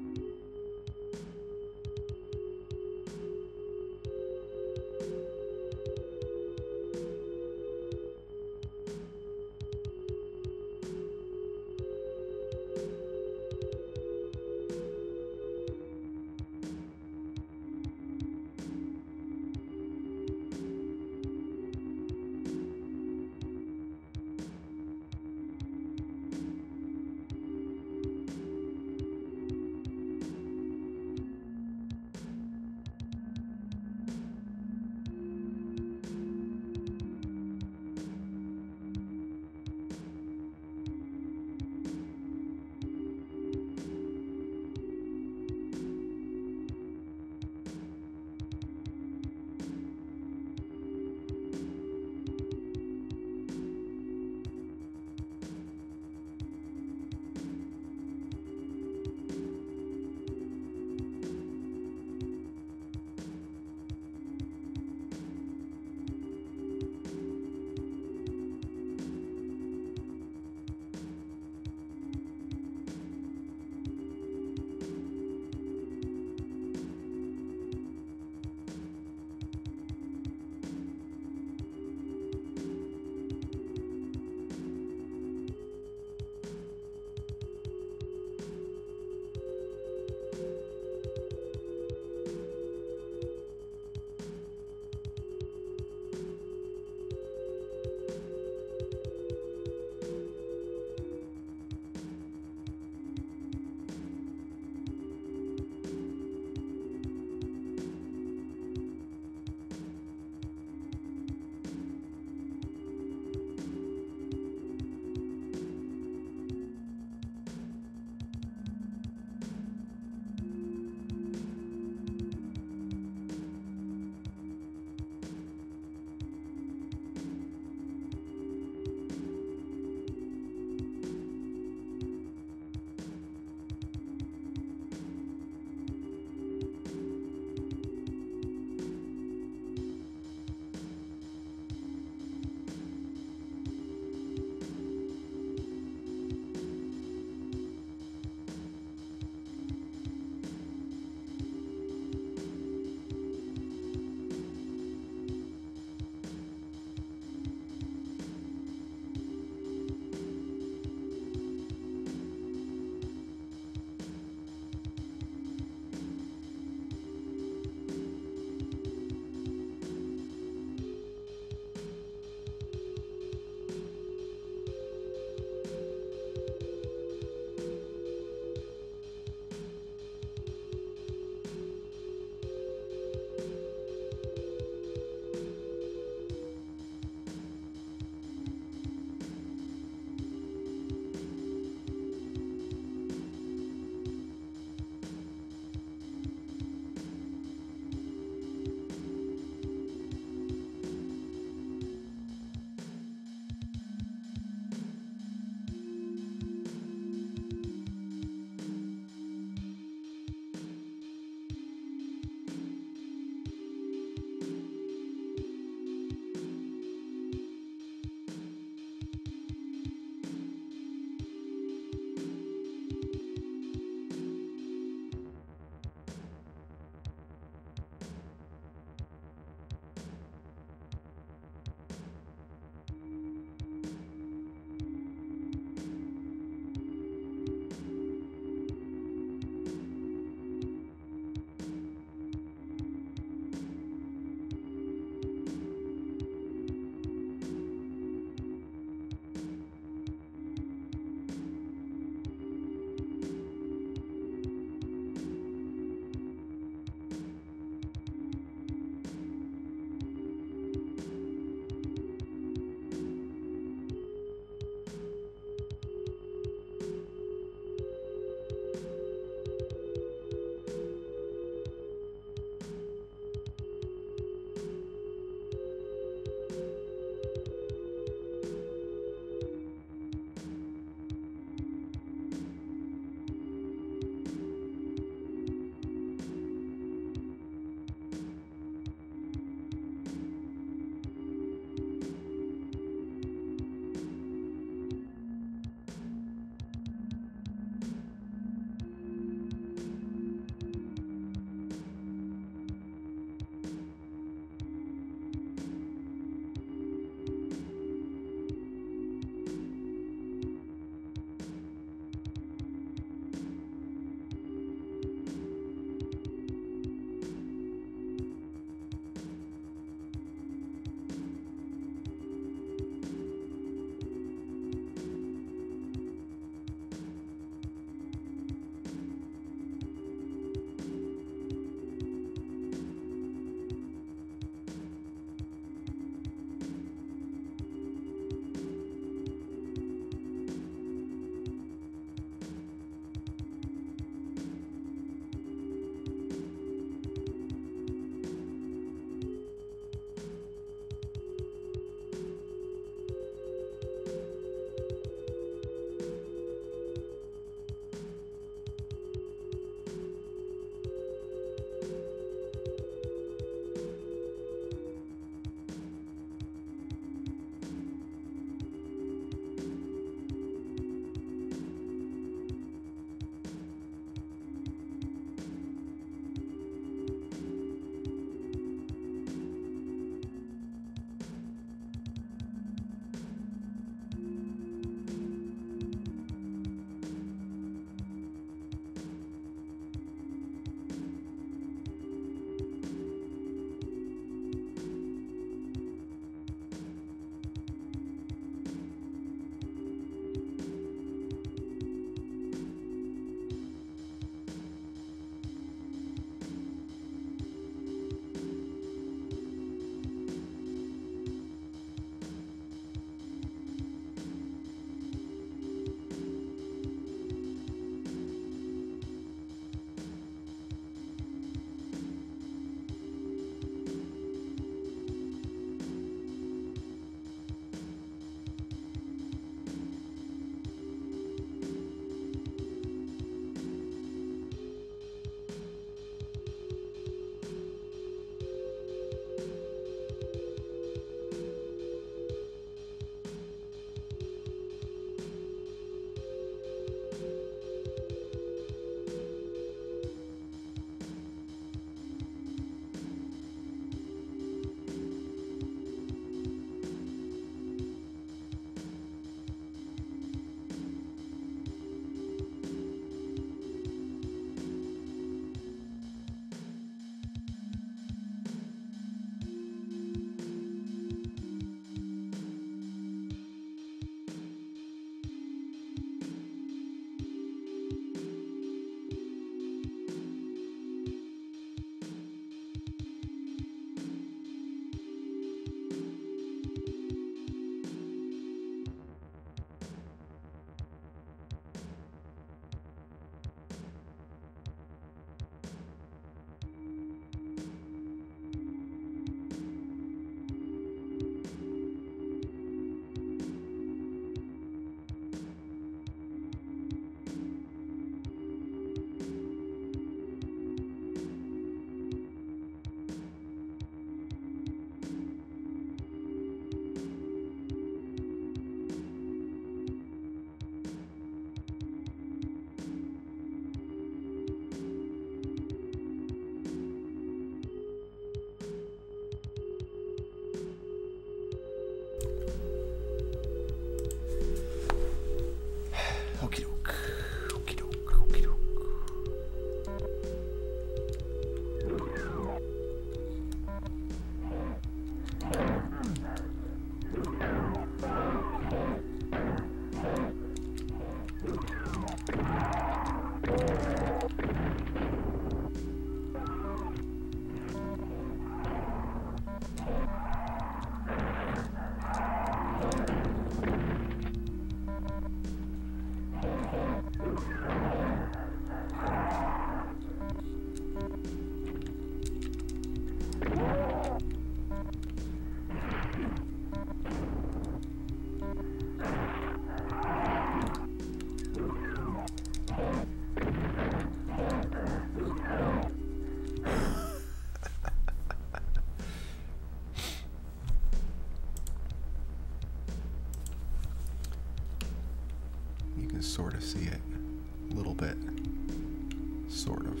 to see it. A little bit. Sort of.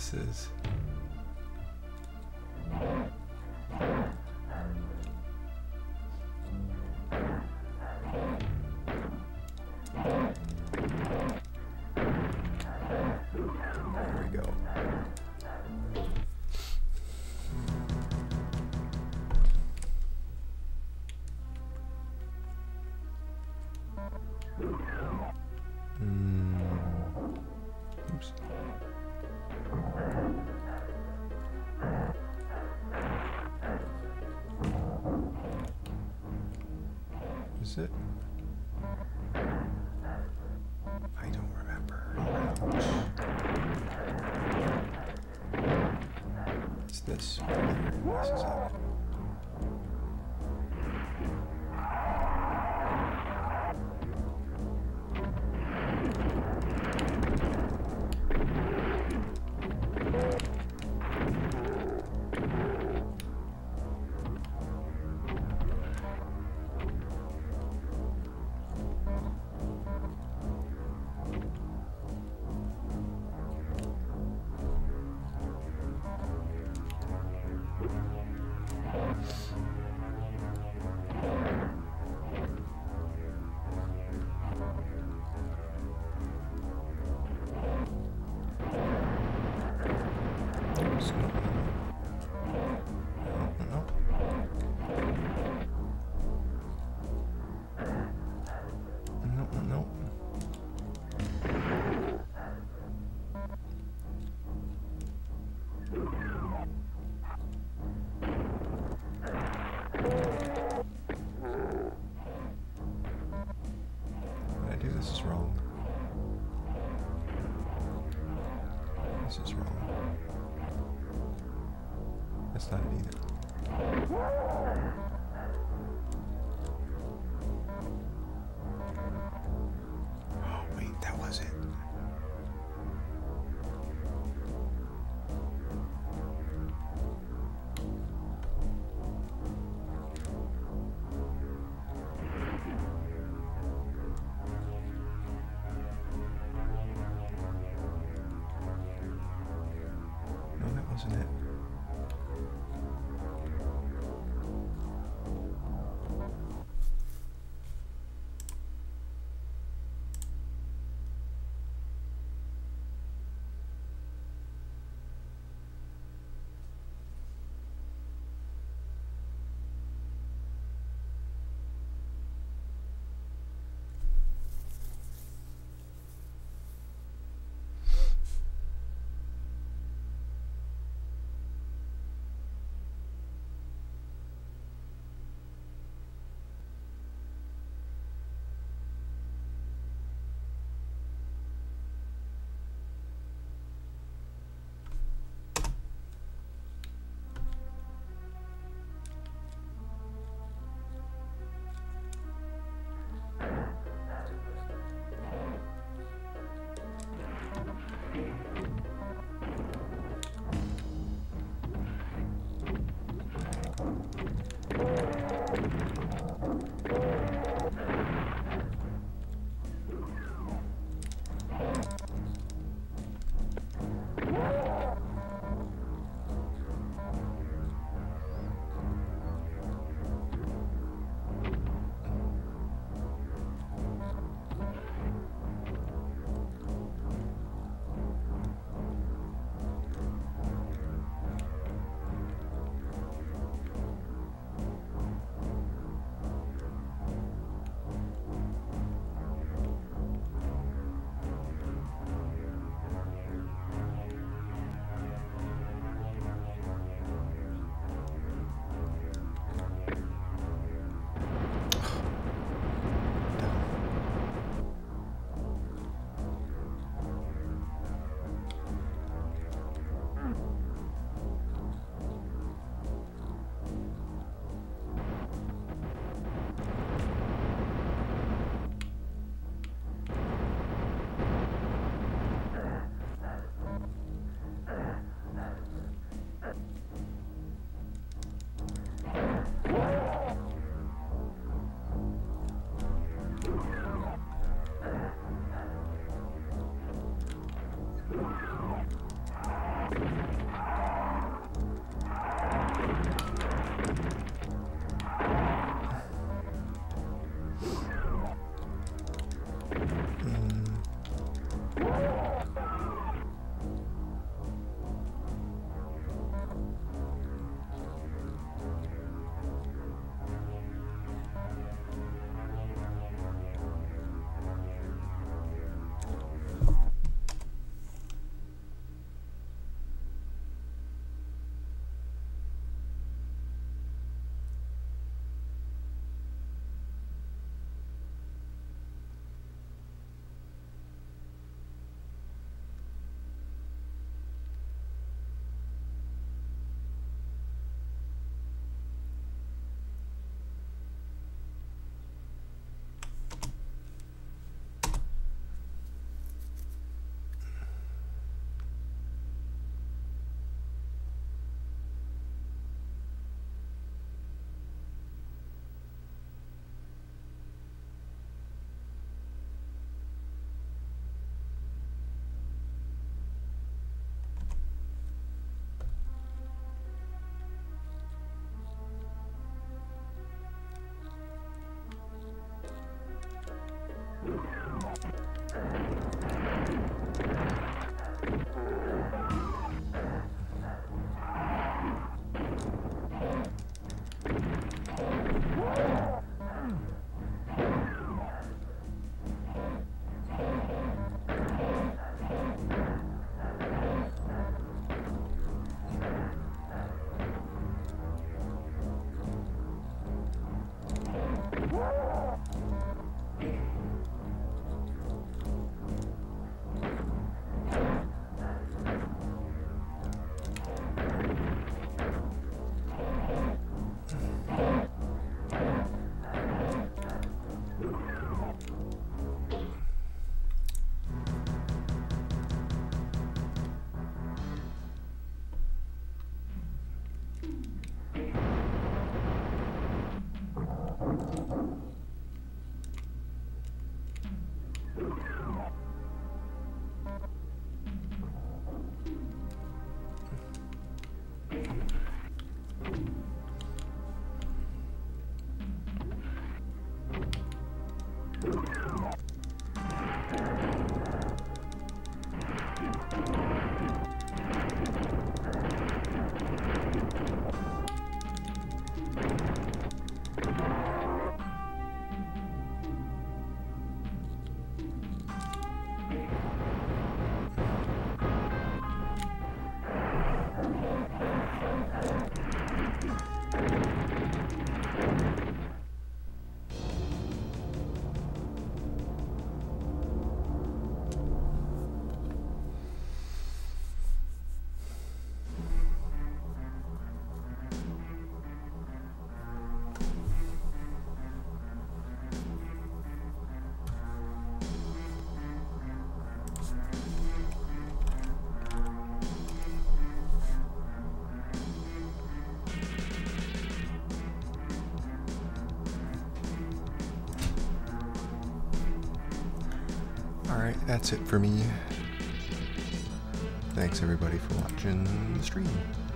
this is. There we go. Mm. Oops. Is it? I don't remember. It's this. This is it. This is wrong. This is wrong. That's not it either. Oh, wait, that was it. Wasn't it? Alright, that's it for me. Thanks everybody for watching the stream.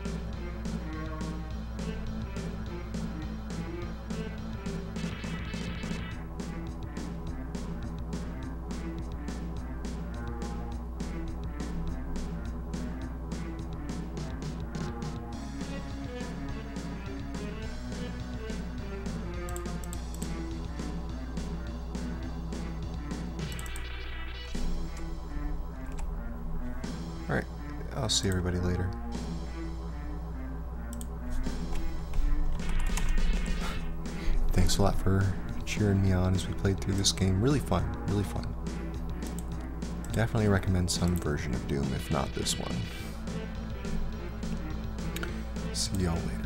Alright, I'll see everybody later. Thanks a lot for cheering me on as we played through this game. Really fun, really fun. Definitely recommend some version of Doom, if not this one. See y'all later.